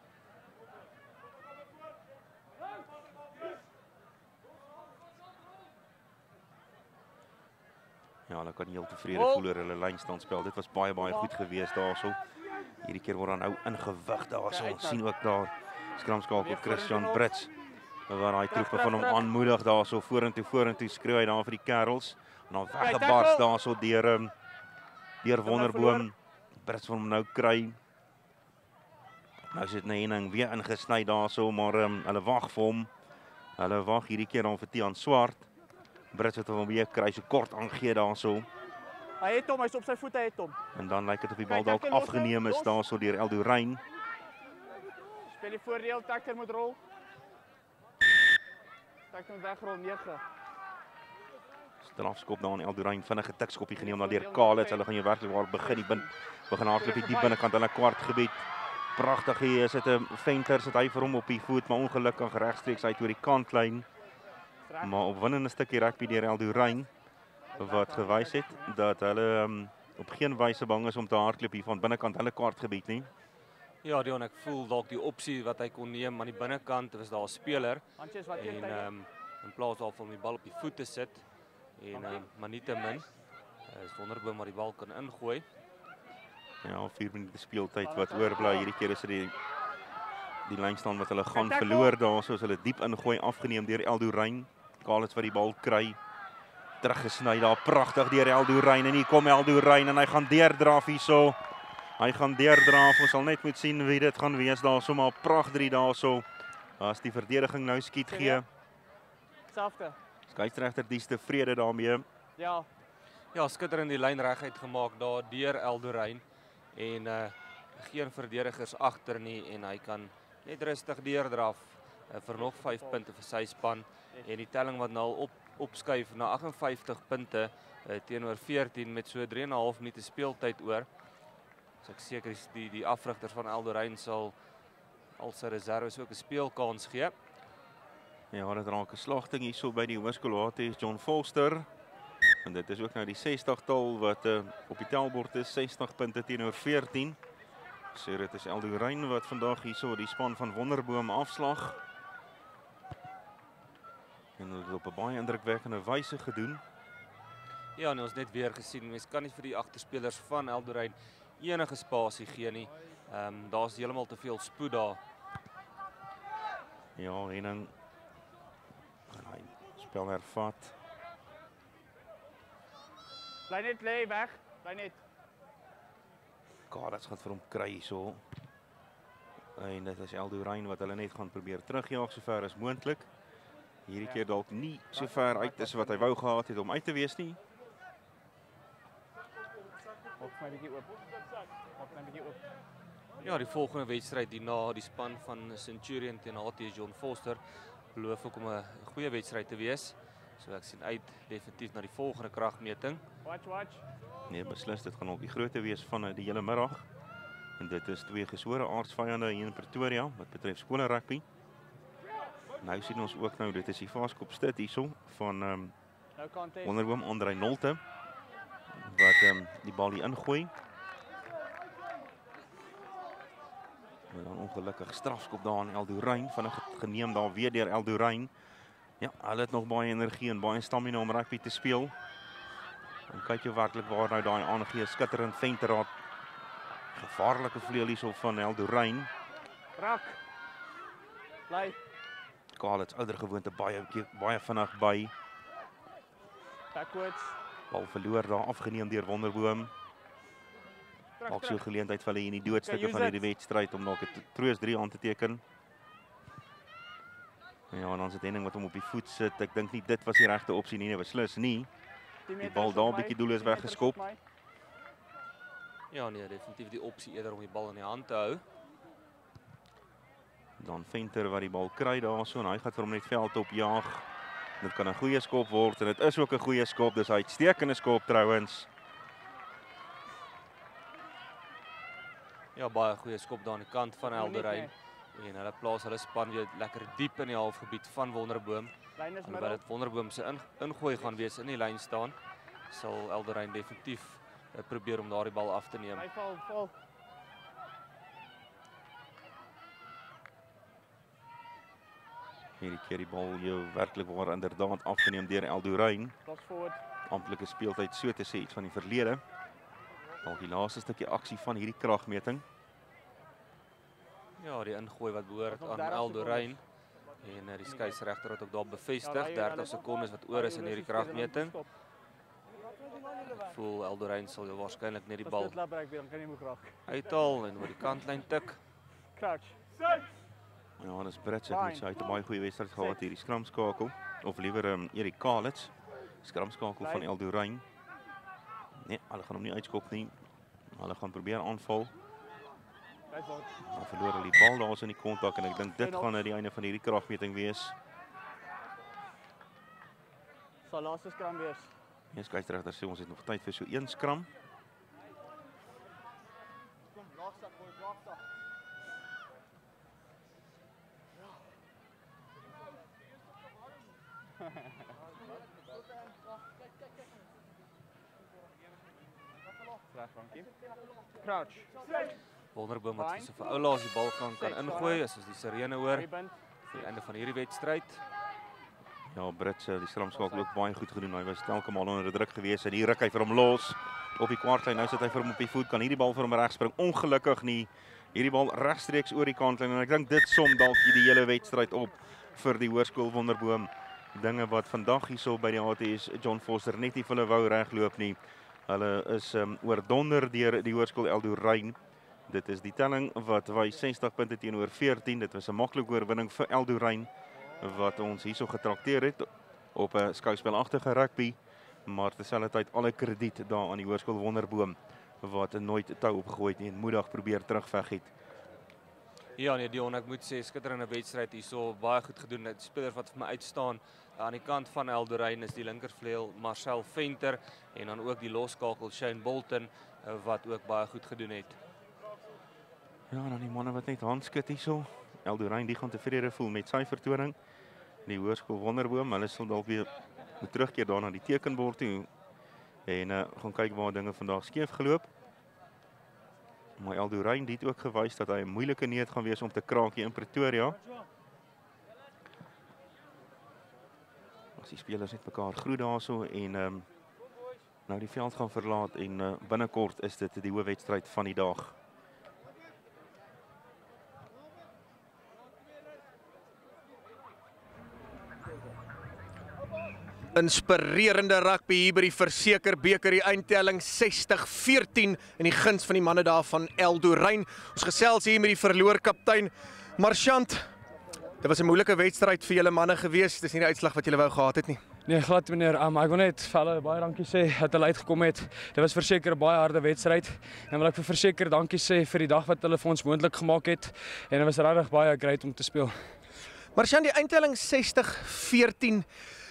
Ja, hulle kan heel tevrede voel oor hulle lynstandspel. Dit was baie goed geweest daarso. Hierdie keer word dan nou ingewig daarso. Ons sien ook daar skramskakel Christian Brits waar hy troepe van hom aanmoedig daarso vorentoe skreeu hy daar vir die Kerels en dan weggebars daarso deur Wonderboom. Brits van hom nou kry. Nou sit Henning weer ingesny daarso, maar hulle wag vir hom. Hulle wag hierdie keer dan vir Tiaan Swart. Brits het hom weer kry, so kort aangee daarso. Hy het hom, hy's op sy voete, hy het hom. En dan lyk dit of die bal dalk afgeneem is daarso deur Eldorein. Speel die voordeel, Takker moet rol. Takker moet wegrol, 9. Strafskop daar aan Eldorein, vinnige tikskoppie geneem na deur Kalets. Hulle gaan jou werklik waar begin hardloop die binnekant hulle kwartgebied. Pragtig hier is dit 'n Venter sit hy vir hom op die voet, maar ongelukkig regstreeks uit oor die kantlyn. Maar opwindende stukkie rugby deur Eldorein wat gewys het dat hulle op geen wyse bang is om te hardloop hier van binnekant hulle kwartgebied nie. Ja, Dion, ek voel dalk die opsie wat hy kon neem aan die binnekant was daar 'n speler en in plaas daarvan om die bal op die voet te sit en maar nietemin is Wonderboom maar die bal kan ingooi. Ja, 4 minute speeltyd wat oorbly. Hierdie keer is dit die lynstaan wat hulle gaan verloor daar, soos hulle diep ingooi afgeneem deur Eldorein. Kalits wat die bal kry. Teruggesny daar, pragtig deur Eldorein en hier kom Eldorein en hy gaan deurdraf hierso. Hy gaan deurdraf. Ons sal net moet sien wie dit gaan wees daar, so maar pragt 3 daarso. As die verdediging nou skiet gee. Selfde. Skeieregter dis tevrede daarmee. Ja. Ja, skitterend die lyn reguit gemaak daar deur Eldorein en geen verdedigers agter nie en hy kan net rustig deurdraf vir nog 5 punte vir sy span en die telling wat nou al opskuif na 58 punte teenoor 14 met so 3,5 minute speeltyd oor. So ek seker is die afrigters van Eldorein sal al sy reserves ook 'n speelkans gee. Ja, dit raak 'n slagting hierso by die hoërskool is John Foster. En dit is ook nou die 60-tal wat op die tellbord is, 60 punte teenoor 14. So dit is Eldorein wat vandag hierso die span van Wonderboom afslag. En hulle het op 'n baie indrukwekkende wyse gedoen. Ja, en ons net weer gesien, mens kan nie vir die agterspelers van Eldorein enige spasie gee nie. Daar's heeltemal te veel spoed daar. Ja, Henning gaan hy spel hervat. Bly net lê weg. Bly net. Kalits gaan vir hom kry hierso. En dit is Eldorein wat hulle net gaan probeer terugjaag sover as moontlik. Hierdie keer dalk nie so ver uit is wat hy wou gehad het om uit te wees nie. Maak my bietjie oop. Maak my bietjie oop. Ja, die volgende wedstryd hierna, die span van Centurion teen HT John Foster, beloof ook om 'n goeie wedstryd te wees. So ek sien uit definitief na die volgende kragmeting. Watch. Nee, beslis dit gaan ook die grootte wees van die hele middag. En dit is 2 gesore aardsvyande hier in Pretoria wat betref skole rugby. Nou sien ons ook nou dit is die Vaaskop Stit hierso van Wonderboom Andrei Nolte wat die bal hier ingooi. En dan ongelukkig strafskop daar aan Eldorein, vinnig geneem daar weer deur Eldorein. Ja, hulle het nog baie energie en baie stamina om rugby te speel. En kyk jy werklik waar nou daai aangee skitterend venteraad. Gevaarlike vleuel hierso van Eldorein. Rak. Bly. Kalits ouer gewoonte baie vinnig by. Backwards. Bal verloor daar afgeneem deur Wonderboom. Ook so geleentheid vir hulle in die doodstukke van hierdie wedstryd om dalk 'n troos 3 aan te teken. Ja, en dan sit Henning wat hom op die voet sit. Ek dink nie dit was die regte opsie nie, beslis nie. Die bal daar 'n bietjie doelloos weggeskop. Ja, nee, definitief die opsie eerder om die bal in die hand te hou. Dan Venter wat die bal kry daarso en hy gaan vir hom net veld op jaag. Dit kan 'n goeie skop word en dit is ook 'n goeie skop. Dis 'n uitstekende skop trouens. Ja, baie goeie skop daar aan die kant van Eldorein. En hulle plaas hulle span weer lekker diep in die halfgebied van Wonderboom. Alhoewel dit Wonderboom se ingooi gaan wees in die lyn staan, sal Eldorein definitief probeer om daardie bal af te neem. Val. Hierdie keer die bal jou werklik waar inderdaad afgeneem deur Eldorein. Amptelike speeltyd so te sê iets van die verlede. Al die laaste stukkie aksie van hierdie kragmeting. Ja, die ingooi wat behoort aan Eldorein. En die skeieregter het ook daar bevestig 30 sekondes wat oor is in hierdie kragmeting. Ek voel Eldorein sal waarskynlik net die bal uithaal en oor die kantlyn tik. Crouch. Ja, dis Brits het net so uit 'n baie goeie wedstryd gehad hierdie skramskakel of liewer Erik Kalits. Skramskakel van Eldorein. Nee, hulle gaan hom nie uitskop nie. Hulle gaan probeer aanval. Dan verloor hulle die bal daar in die kontak en ek dink dit gaan aan die einde van hierdie kragmeting wees. Sal laaste skram wees. Ja, skeieregter sê ons het nog tyd vir so 1 skram. Kom, laagsak. Crouch. Wonderboom wat vir sy oulaas die bal kan ingooi as ons die sirene hoor. Vir die einde van hierdie wedstryd. Ja, Brits, die skramskakel ook baie goed gedoen. Hy was telke maal onder druk gewees en hier ruk hy vir hom los op die kwartlyn. Nou sit hy vir hom op die voet, kan hierdie bal vir hom regspring. Ongelukkig nie. Hierdie bal regstreeks oor die kantlyn en ek dink dit som dalk die hele wedstryd op vir die Hoërskool Wonderboom. Dinge wat vandag hierso by die ATS John Foster net nie vir hulle wou regloop nie. Hulle is oordonder deur die Hoërskool Eldorein. Dit is die telling wat wys 60 punte teenoor 14. Dit was 'n maklike oorwinning vir Eldorein wat ons hierso getrakteer het op 'n skouspelagtige rugby, maar terselfdertyd alle krediet daar aan die Hoërskool Wonderboom wat nooit tou opgegooi het nie en moedig probeer terugveg het. Ja nee Dion, ek moet sê skitterende wedstryd hierso, baie goed gedoen. Die speler wat vir my uitstaan aan die kant van Eldorein is die linkervleuel Marcel Venter en dan ook die loskakel Shane Bolton wat ook baie goed gedoen het. Ja, dan die manne wat net handskud hierso. Eldorein die gaan tevrede voel met sy vertoning. Die Hoërskool Wonderboom, hulle sal dalk weer moet terugkeer daar na die tekenbord toe en gaan kyk waar dinge vandag skeef geloop. Maar Eldorein het ook gewys dat hy 'n moeilike neet gaan wees om te kraak hier in Pretoria. As die spelers net mekaar groet daarso en nou die veld gaan verlaat en binnekort is dit die hoofwedstryd van die dag. Inspirerende rugby hier by die Verseker beker, die eindtelling 60-14 in die guns van die manne daar van Eldorein. Ons gesels hier met die verloorkaptein Marchant. Dit was 'n moeilike wedstryd vir julle manne gewees. Dis nie die uitslag wat julle wou gehad het nie. Nee, glad meneer. Ek wil net vir hulle baie dankie sê dat hulle uitgekom het. Dit was verseker 'n baie harde wedstryd en wil ek vir verseker dankie sê vir die dag wat hulle vir ons moontlik gemaak het en dit was regtig baie great om te speel. Marchant, die eindtelling 60-14.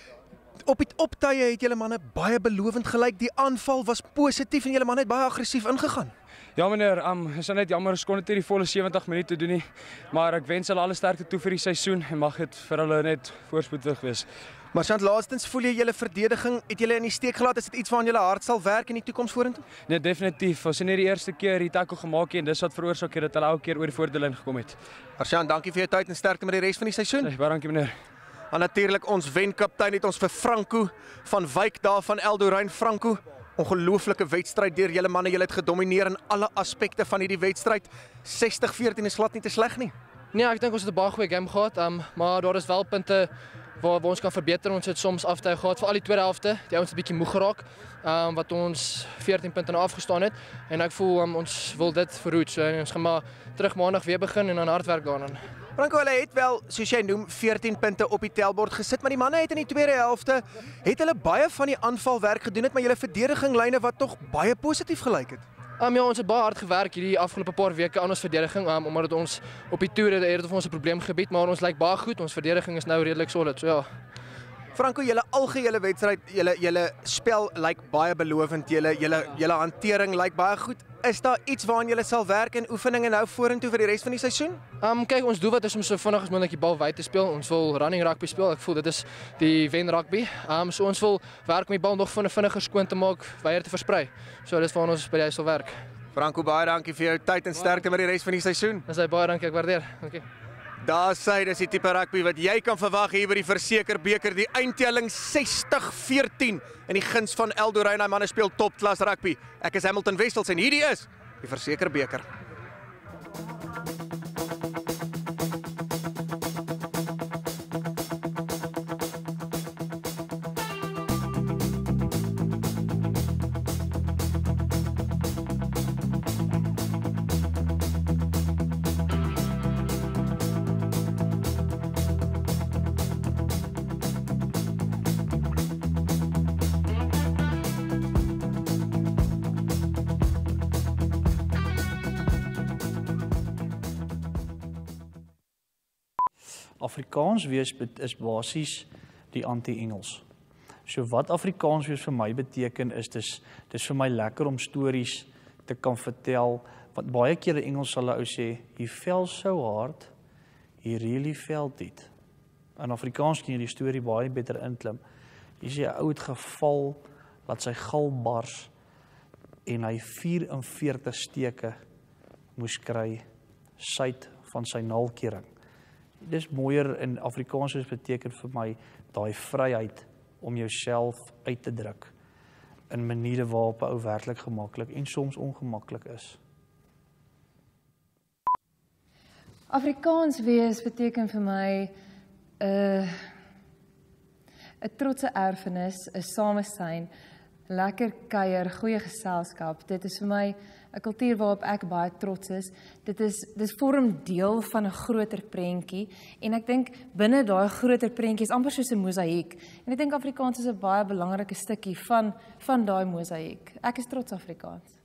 Op die optye het julle manne baie belovend gelyk. Die aanval was positief en julle manne het baie aggressief ingegaan. Ja meneer, is net jammer ons kon dit nie die volle 70 minute doen nie, maar ek wens hulle alle sterkte toe vir die seisoen en mag dit vir hulle net voorspoedig wees. Marchant, laastens voel jy julle verdediging het julle in die steek gelaat? Is dit iets waaraan julle hard sal werk in die toekoms vorentoe? Nee, definitief. Ons het nie die eerste keer die tackle gemaak en dis wat veroorsaak het dat hulle elke keer oor die voordelyn gekom het. Marchant, dankie vir jou tyd en sterkte met die res van die seisoen. Baie dankie meneer. En natuurlik ons wenkaptein het ons vir Franco van Wyk daar van Eldorein. Franco, ongelooflike wedstryd deur julle manne. Julle het gedomeineer in alle aspekte van hierdie wedstryd. 60-14 is glad nie te sleg nie. Nee, ek dink ons het 'n baie goeie game gehad, maar daar is wel punte waar ons kan verbeter. Ons het soms aftuig gehad vir al die tweede helfte. Die ouens het 'n bietjie moeg geraak, wat ons 14 punte nou afgestaan het en ek voel ons wil dit verhoed. So ons gaan maar terug maandag weer begin en dan hard werk daaraan. Franco, hulle het wel, soos jy noem, 14 punte op die tellbord gesit, maar die manne het in die tweede helfte het hulle baie van die aanvalwerk gedoen het, maar julle verdediginglyne wat tog baie positief gelyk het. Ja, ons het baie hard gewerk hierdie afgelope paar weke aan ons verdediging, omdat ons op die toer het of ons 'n probleem gebied, maar ons lyk baie goed. Ons verdediging is nou redelik solid. So ja. Franco, julle algehele wedstryd, julle spel lyk baie belovend, julle hantering lyk baie goed. Is daar iets waaraan julle sal werk in oefeninge nou vorentoe vir die res van die seisoen? Kyk, ons doelwit is om so vinnig as moontlik die bal wyd te speel. Ons wil running rugby speel. Ek voel dit is die wen rugby. So ons wil werk om die bal nog vinniger skoon te maak, weier te versprei. So dis waar ons by die huis sal werk. Franco, baie dankie vir jou tyd en sterkte met die res van die seisoen. Dis baie dankie, ek waardeer. Dankie. Daar sê, dis die tipe rugby wat jy kan verwag hier by die Verseker beker, die eindtelling 60-14 in die guns van Eldorein. Hy manne speel topklas rugby. Ek is Hamilton Wessels en hierdie is die Verseker beker. Afrikaans wees is basies die anti-Engels. So wat Afrikaans wees vir my beteken is, dis vir my lekker om stories te kan vertel, want baie keer in Engels sal 'n ou sê, he fell so hard, he really felt it. In Afrikaans kan jy die storie baie beter inklim. Jy sê 'n ou het geval, laat sy gal bars, en hy 44 steke moes kry, suid van sy naalkering. Dis mooier in Afrikaans beteken vir my daai vryheid om jouself uit te druk in maniere waarop 'n ou werklik gemaklik en soms ongemaklik is. Afrikaans wees beteken vir my 'n trotse erfenis, 'n samesyn, lekker kuier, goeie geselskap. Dit is vir my 'n kultuur waarop ek baie trots is. Dit vorm deel van 'n groter prentjie en ek dink binne daai groter prentjie is amper soos 'n mosaïek. En ek dink Afrikaans is 'n baie belangrike stukkie van daai mosaïek. Ek is trots Afrikaans.